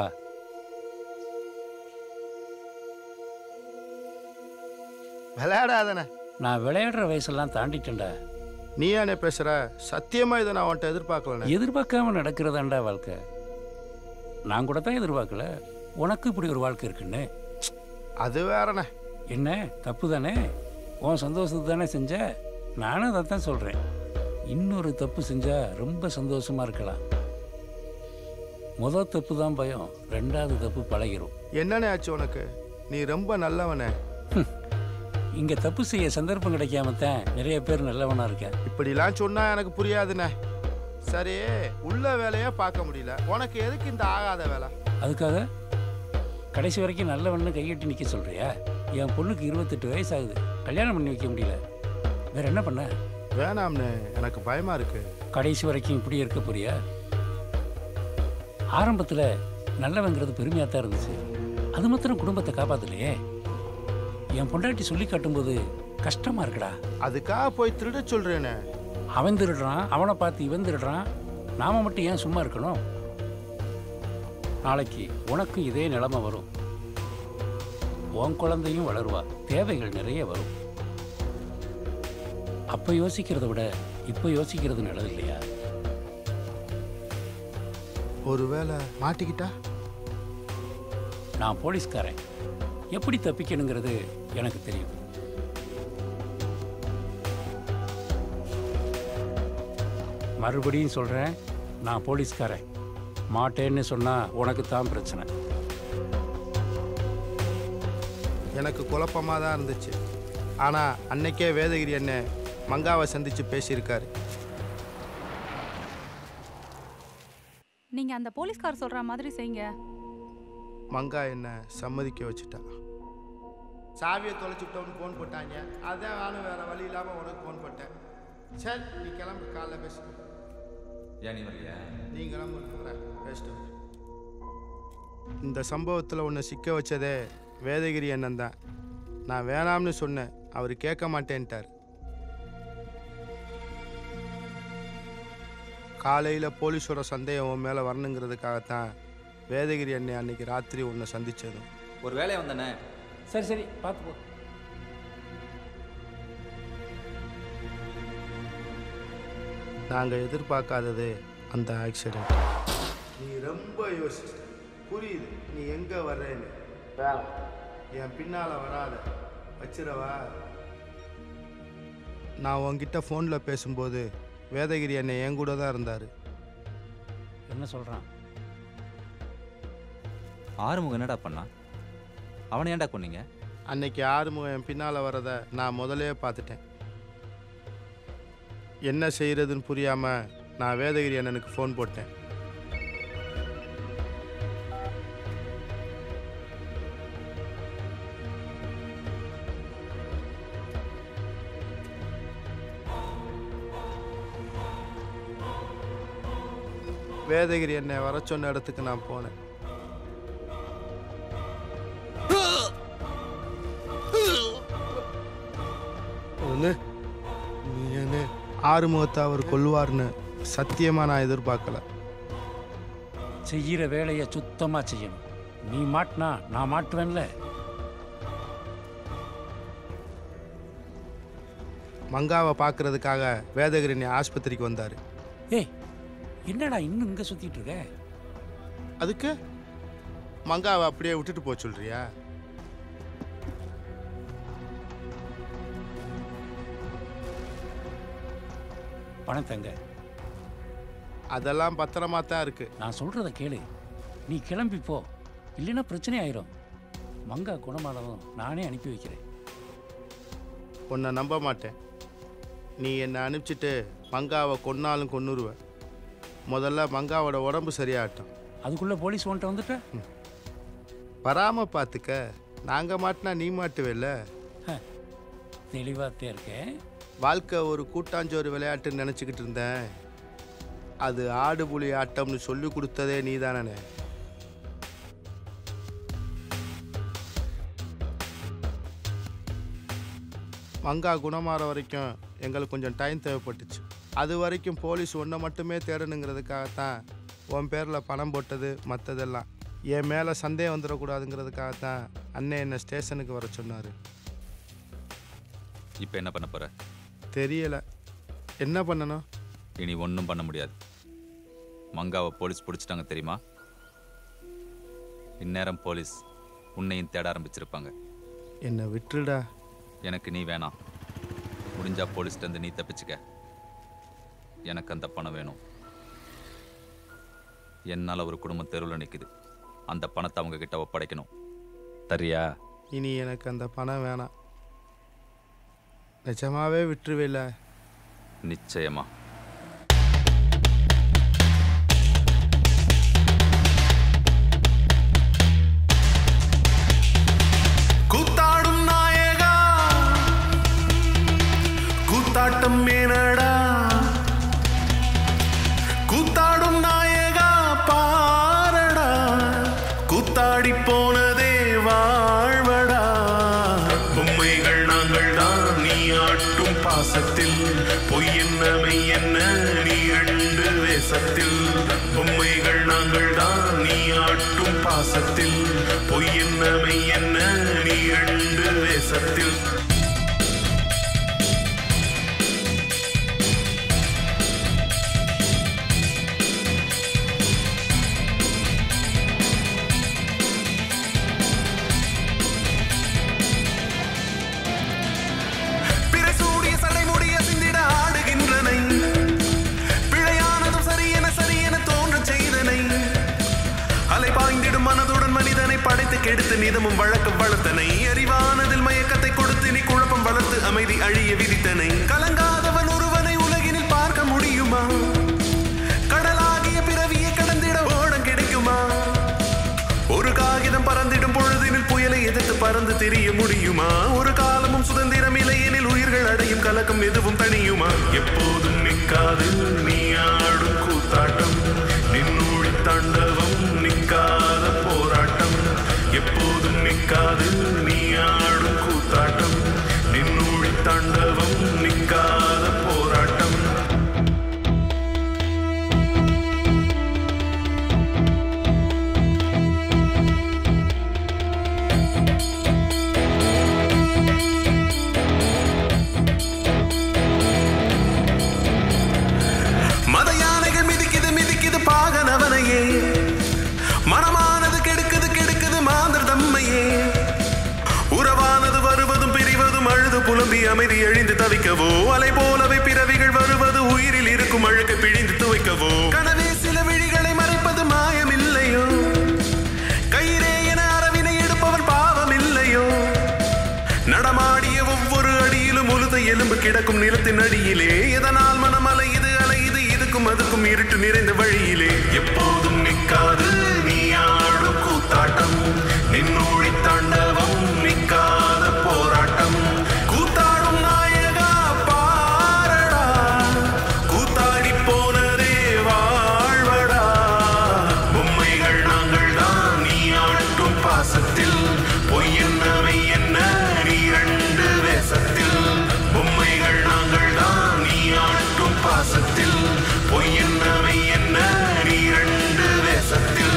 S10: விளையாடாதன.
S9: நான் விளையாடுற வயசெல்லாம் தாண்டிட்டேன்டா.
S10: நீ ஏனே பேசுற? சத்தியமா இதை நான் அவன்கிட்ட எதிர்பார்க்கல.
S9: எதிர்பார்க்காம நடக்கிறதாண்டா வாழ்க்கை. நான் கூட தான் எதிர்பார்க்கல உனக்கு இப்படி ஒரு வாழ்க்கை இருக்குன்னு.
S10: அது வேறண்ணே.
S9: என்ன தப்பு தானே? உன் சந்தோஷத்துக்கு தானே செஞ்ச. நானும் அதை தான் சொல்கிறேன். இன்னொரு தப்பு செஞ்சா ரொம்ப சந்தோஷமா இருக்கலாம். முதல் தப்பு தான் பயம், 2வது தப்பு பழகிரும்.
S10: என்னண்ணே ஆச்சு உனக்கு? நீ ரொம்ப நல்லவனே.
S9: இங்கே தப்பு செய்ய சந்தர்ப்பம் கிடைக்காம தான் நிறைய பேர் நல்லவனா இருக்கேன்.
S10: இப்படிலாம் சொன்னா எனக்கு புரியாதுண்ணே. சரி, உள்ள வேலையா பார்க்க முடியல, உனக்கு எதுக்கு இந்த ஆகாத வேலை?
S9: அதுக்காக கடைசி வரைக்கும் நல்லவன்னு கையெட்டி நிற்க சொல்றியா? என் பொண்ணுக்கு 28 வயசு ஆகுது, கல்யாணம் பண்ணி வைக்க முடியல. வேற என்ன பண்ண?
S10: வேணாம்னு எனக்கு பயமா இருக்கு.
S9: கடைசி வரைக்கும் இப்படி இருக்க போறியா? ஆரம்பத்தில் நல்லவங்கிறது பெருமையாக தான் இருந்துச்சு. அது மாத்திரம் குடும்பத்தை காப்பாத்தலையே. என் பொண்டாட்டி சொல்லி காட்டும்போது கஷ்டமா இருக்குடா.
S10: அதுக்காக போய் திருட சொல்றேனே.
S9: அவன் திருடுறான், அவனை பார்த்து இவன் திருடுறான், நாம மட்டும் ஏன் சும்மா இருக்கணும்? நாளைக்கு உனக்கும் இதே நிலைமை வரும். உன் குழந்தையும் வளருவா, தேவைகள் நிறைய வரும். அப்ப யோசிக்கிறத விட இப்ப யோசிக்கிறது நல்லது இல்லையா?
S10: ஒருவேளை மாட்டிக்கிட்டா?
S9: நான் போலீஸ்காரன், எப்படி தப்பிக்கணுங்கிறது எனக்கு தெரியும். மறுபடியும் சொல்றேன், நான் போலீஸ்காரன். மாட்டேன்னு சொன்னா உனக்கு தான் பிரச்சனை.
S10: எனக்கு குழப்பமாக தான் இருந்துச்சு. ஆனால் அன்னைக்கே வேதகிரி அண்ணன் மங்காவை சந்தித்து பேசியிருக்காரு.
S21: நீங்க அந்த போலீஸ்கார் சொல்ற மாதிரி செய்யுங்க.
S10: மங்கா என்ன சம்மதிக்க வச்சுட்டா. சாவியை தொலைச்சுட்டோன்னு ஃபோன் போட்டாங்க. அதான் நானும் வேற வழி இல்லாமல் உனக்கு ஃபோன் போட்டேன். சரி, நீ கிளம்பு, காலைல பேசு.
S1: ஏன் நீ வரலையா?
S10: நீ கிளம்பு, பேசிட்டு. இந்த சம்பவத்தில் உன்னை சிக்க வச்சதே வேதகிரி அண்ணன் தான். நான் வேணாம்னு சொன்னேன், அவர் கேட்க மாட்டேன்ட்டார். காலையில் போலீஸோட சந்தேகம் உன் மேலே வரணுங்கிறதுக்காகத்தான் வேதகிரி அண்ணன் அன்னைக்கு ராத்திரி உன்னை சந்திச்சதும்.
S1: ஒரு வேலையை வந்தனே.
S9: சரி சரி, பார்த்து போ.
S10: நாங்கள் எதிர்பார்க்காதது அந்த ஆக்சிடென்ட். நீ ரொம்ப யோசிச்ச. புரியுது நீ எங்கே வர்றேன்னு. என் பின்னால் வராத, வச்சிடவா? நான் உங்ககிட்ட ஃபோனில் பேசும்போது வேதகிரி அண்ணன் என் கூட தான் இருந்தார்.
S9: என்ன சொல்கிறான்?
S1: ஆறுமுகம் என்னடா பண்ணா? அவனை ஏன்டா கொன்னீங்க?
S10: அன்னைக்கு ஆறுமுகம் என் பின்னால் வரதை நான் முதலே பார்த்துட்டேன். என்ன செய்கிறதுன்னு புரியாமல் நான் வேதகிரி அண்ணனுக்கு ஃபோன் போட்டேன். வேதகிரி என்னை வர சொன்ன இடத்துக்கு நான் போனேன். ஆறுமுகத்தை அவர் கொல்லுவார்னு சத்தியமா நான் எதிர்பார்க்கல.
S9: செய்கிற வேலையை சுத்தமா செய்யணும். நீ மாட்டினா நான் மாட்டுவேன்ல.
S10: மங்காவை பார்க்கறதுக்காக வேதகிரி ஆஸ்பத்திரிக்கு வந்தாரு.
S9: ஏய், என்னடா இன்னும் இங்க சுத்திட்டு இருக்க?
S10: அதுக்கு மங்காவை அப்படியே விட்டுட்டு போக சொல்றியா?
S9: பணத்தங்க
S10: அதெல்லாம் பத்திரமா தான் இருக்கு.
S9: நான் சொல்றத கேளு. நீ கிளம்பி போ, இல்லைன்னா பிரச்சனை ஆயிரும். மங்கா குணமானதும் நானே அனுப்பி வைக்கிறேன்.
S10: உன்னை நம்ப மாட்டேன். நீ என்னை அனுப்பிச்சிட்டு மங்காவை கொன்னாலும் கொன்னுருவ. முதல்ல மங்காவோட உடம்பு சரியாகட்டும்.
S9: அதுக்குள்ள போலீஸ் வந்துட்டு வந்துட்ட
S10: வராம பார்த்துக்க. நாங்க மாட்டினா நீ மாட்டுவேல்ல.
S9: தெளிவாத்தே இருக்கேன்.
S10: வாழ்க்கை ஒரு கூட்டாஞ்சோறு விளையாட்டுன்னு நினச்சிக்கிட்டு இருந்தேன். அது ஆடு புலி ஆட்டம்னு சொல்லி கொடுத்ததே நீ தானே. மங்கா குணமாற வரைக்கும் எங்களுக்கு கொஞ்சம் டைம் தேவைப்பட்டுச்சு. அது வரைக்கும் போலீஸ் ஒன்றை மட்டுமே தேடணுங்கிறதுக்காகத்தான் உன் பேரில் பணம் போட்டது. மற்றதெல்லாம் என் மேலே சந்தேகம் வந்துடக்கூடாதுங்கிறதுக்காகத்தான் அண்ணன் என்னை ஸ்டேஷனுக்கு வர சொன்னார்.
S1: இப்போ என்ன பண்ண போற?
S10: தெரியல. என்ன பண்ணணும்?
S1: இனி ஒன்றும் பண்ண முடியாது. மங்காவை போலீஸ் பிடிச்சிட்டாங்க தெரியுமா? இந்நேரம் போலீஸ் உன்னையும் தேட ஆரம்பிச்சிருப்பாங்க.
S10: என்னை விட்டுடா.
S1: எனக்கு நீ வேணாம். முடிஞ்சா போலீஸ்லேருந்து நீ தப்பிச்சுக்க. எனக்கு அந்த பணம் வேணும். என்னால் ஒரு குடும்பம் தெருவில் நிற்குது. அந்த பணத்தை அவங்க கிட்ட ஒப்படைக்கணும். தரியா?
S10: இனி எனக்கு அந்த பணம் வேணாம். நிஜமாவே விட்டுருவேல?
S1: நிச்சயமா.
S2: கூத்தாடும் நாயகா, கூத்தாட்டம் மேனடா, கூத்தாடும் நாயகா பாரடா, கூத்தாடி போனதே வாழ்வடா. பொம்மைகள் நாங்கள் தான், நீ ஆட்டும் பாசத்தில் பொய் என்ன மெய் என்ன நீ ரெண்டு வேசத்தில். பொம்மைகள் நாங்கள் தான், நீ ஆட்டும் பாசத்தில் பொய் என்ன மெய் என்ன நீ ரெண்டு வேசத்தில். படைத்து கெடுத்து நிதமும் வழக்கம் வளர்த்தனை. அறிவானதில் மயக்கத்தை கொடுத்து நீ குழப்பம் வளர்த்து அமைதி அழிய விதித்தனை. கலங்காதவன் ஒருவனை உலகினில் பார்க்க முடியுமா? கடலாகிய பிறவியை கடந்திட ஓடம் கிடைக்குமா? ஒரு காகிதம் பறந்திடும் பொழுதினில் புயலை எதிர்த்து பறந்து தெரிய முடியுமா? ஒரு காலமும் சுதந்திரம் இலையெனில் உயிர்கள் அடையும் கலக்கம் எதுவும் தனியுமா? எப்போதும் நிற்காது நீ ஆடும் கூத்தாட்டம், நின்னூழி தாண்டவம் நிற்காத போராட்டம். எப்போதும் நிற்காது நீ ஆடும் கூத்தாட்டம், நின்னூழி தாண்டவம் நிற்காத போராட்டம். மத யானைகள் மிதிக்குது மிதிக்குது பாகனவனையே, மனமானது கெடுக்குது கெடுக்குது மாந்தர் தம்மையே. உறவானது வருவதும் பிரிவதும் அழுது புலம்பி அமைதி எழுந்து தவிக்கவோ, அலை போலவை பிறவிகள் வருவது உயிரில் இருக்கும் அழுக்கு பிழிந்து துவைக்கவோ. கனவே சில விழிகளை மறைப்பது மாயமில்லையோ? கயிறே என அரவினை எடுப்பவன் பாவம் இல்லை. கிடக்கும் நிலத்தின் அடியிலே எதனால் மனம் அலையுது அலையுது இதுக்கும் அதுக்கும் இருட்டு நிறைந்த வழியிலே எப்போதும் நிற்காது நீ ஆடும் கூத்தாட்டம் நின்னோழி தாண்டவம் நிற்காத போராட்டம் கூத்தாடும் நாயகா பாரடா கூத்தாடி போனதே வாழ்வடா பொம்மைகள் நாங்கள் தான் நீ ஆட்டும் பாசத்தில் பொய் என்னவை என்ன நீ ரெண்டு வேசத்தில் பொம்மைகள் நாங்கள் தான் நீ ஆட்டும் பாசத்தில் பொய் என்னவை என்ன நீ ரெண்டு வேசத்தில்.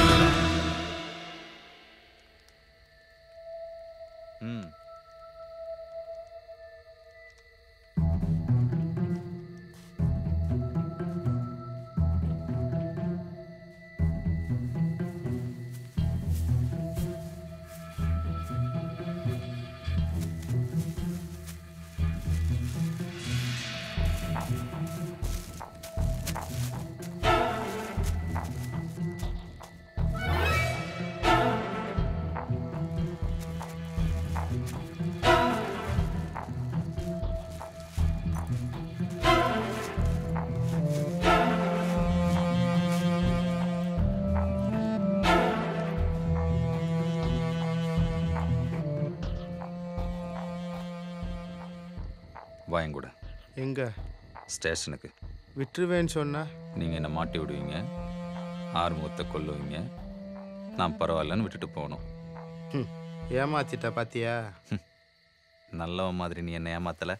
S1: வாயங்கூட
S10: எங்க?
S1: ஸ்டேஷனுக்கு.
S10: விட்டுருவேன்னு சொன்னா
S1: நீங்கள் என்னை மாட்டி விடுவீங்க, ஆறுமுகத்தை கொல்லுவீங்க, நான் பரவாயில்லன்னு விட்டுட்டு போகணும்.
S10: ஏமாத்திட்ட பாத்தியா?
S1: நல்லவன் மாதிரி நீ என்ன ஏமாத்தலை.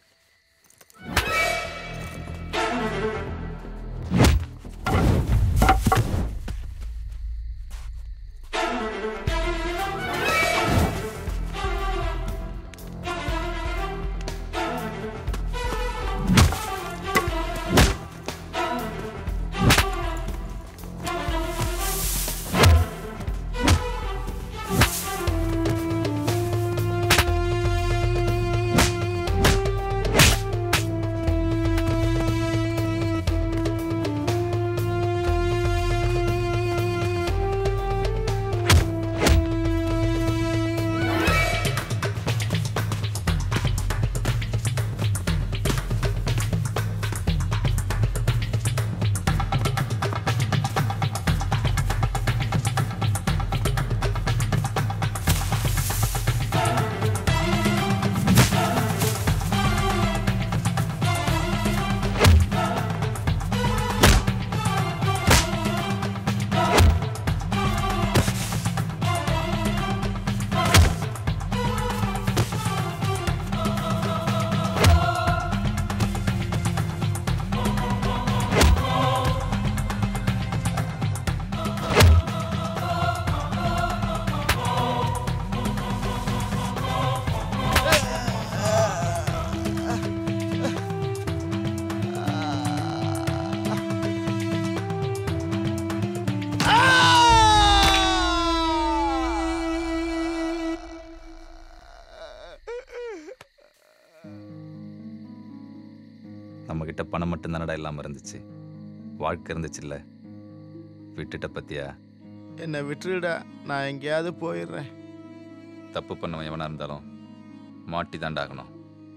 S1: நம்மக்கிட்ட பணம் மட்டும்தானடா இல்லாமல் இருந்துச்சு, வாழ்க்கை இருந்துச்சு இல்லை. விட்டுட்ட பத்தியா?
S10: என்னை விட்டுடுடா, நான் எங்கேயாவது போயிடுறேன்.
S1: தப்பு பண்ணவன் எவனா இருந்தாலும் மாட்டி தாண்டாகணும்.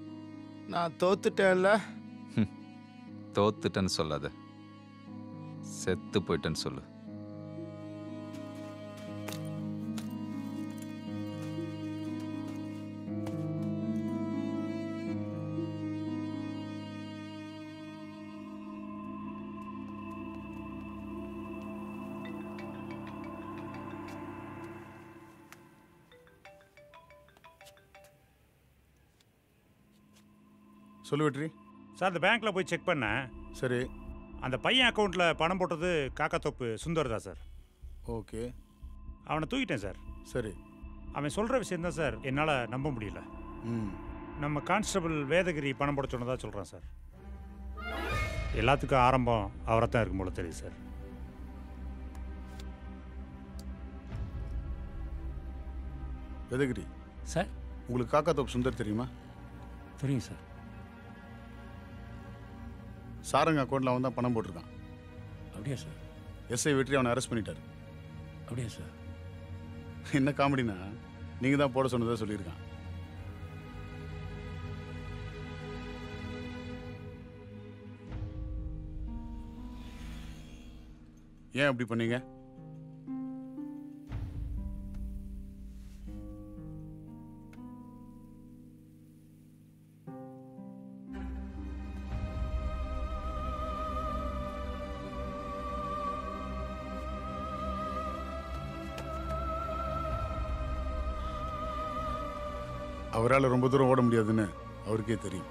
S10: நான் தோத்துட்டேன்ல.
S1: தோத்துட்டேன்னு சொல்லாத, செத்து போயிட்டேன்னு சொல்லு.
S11: சொல்லு வெற்றி.
S16: சார் அந்த பேங்க்கில் போய் செக் பண்ணேன்.
S11: சரி.
S16: அந்த பையன் அக்கௌண்ட்டில் பணம் போட்டது காக்காத்தோப்பு சுந்தர் தான் சார்.
S11: ஓகே.
S16: அவனை தூக்கிட்டேன் சார்.
S11: சரி.
S16: அவன் சொல்கிற விஷயந்தான் சார் என்னால் நம்ப முடியல. நம்ம கான்ஸ்டபிள் வேதகிரி பணம் போட சொன்னதா சொல்கிறான் சார். எல்லாத்துக்கும் ஆரம்பம் அவரை தான் இருக்கும் போல தெரியுது சார்.
S11: வேதகிரி
S9: சார்,
S11: உங்களுக்கு காக்காத்தோப்பு சுந்தர் தெரியுமா?
S9: தெரியும் சார்.
S11: சாரங்க அக்கௌண்ட்டில் அவன் தான் பணம் போட்டிருக்கான்.
S9: அப்படியா சார்?
S11: எஸ்ஐ வெற்றி அவனை அரெஸ்ட் பண்ணிட்டார்.
S9: அப்படியா சார்?
S11: என்ன காமெடினா, நீங்கள் தான் போட சொன்னதாக சொல்லியிருக்கான். ஏன் அப்படி பண்ணீங்க? அவரால் ரொம்ப தூரம் ஓட முடியாதுன்னு அவருக்கே தெரியும்.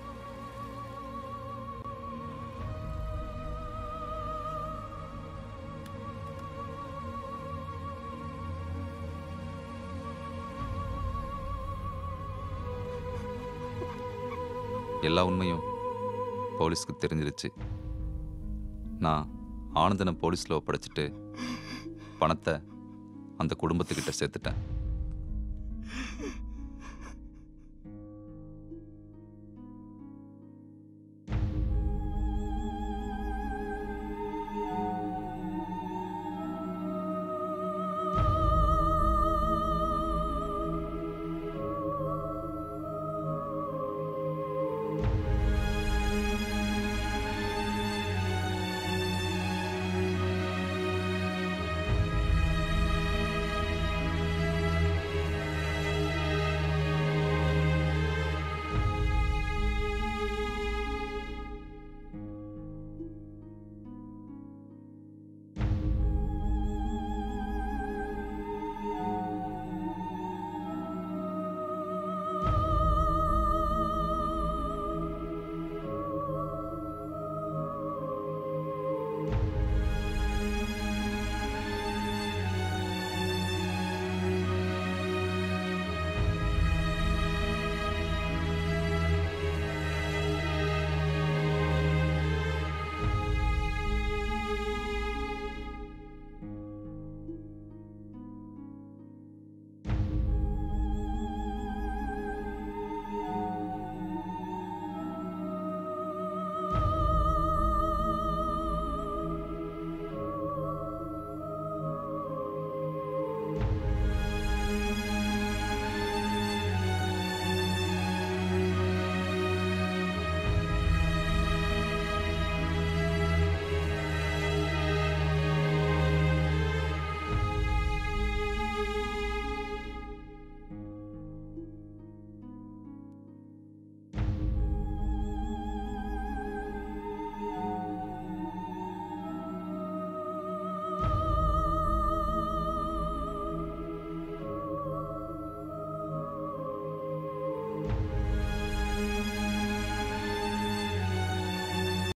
S1: எல்லா உண்மையும் போலீஸ்க்கு தெரிஞ்சிருச்சு. நான் ஆனந்தனை போலீஸில் ஒப்படைச்சிட்டு பணத்தை அந்த குடும்பத்துக்கிட்ட சேர்த்துட்டேன்.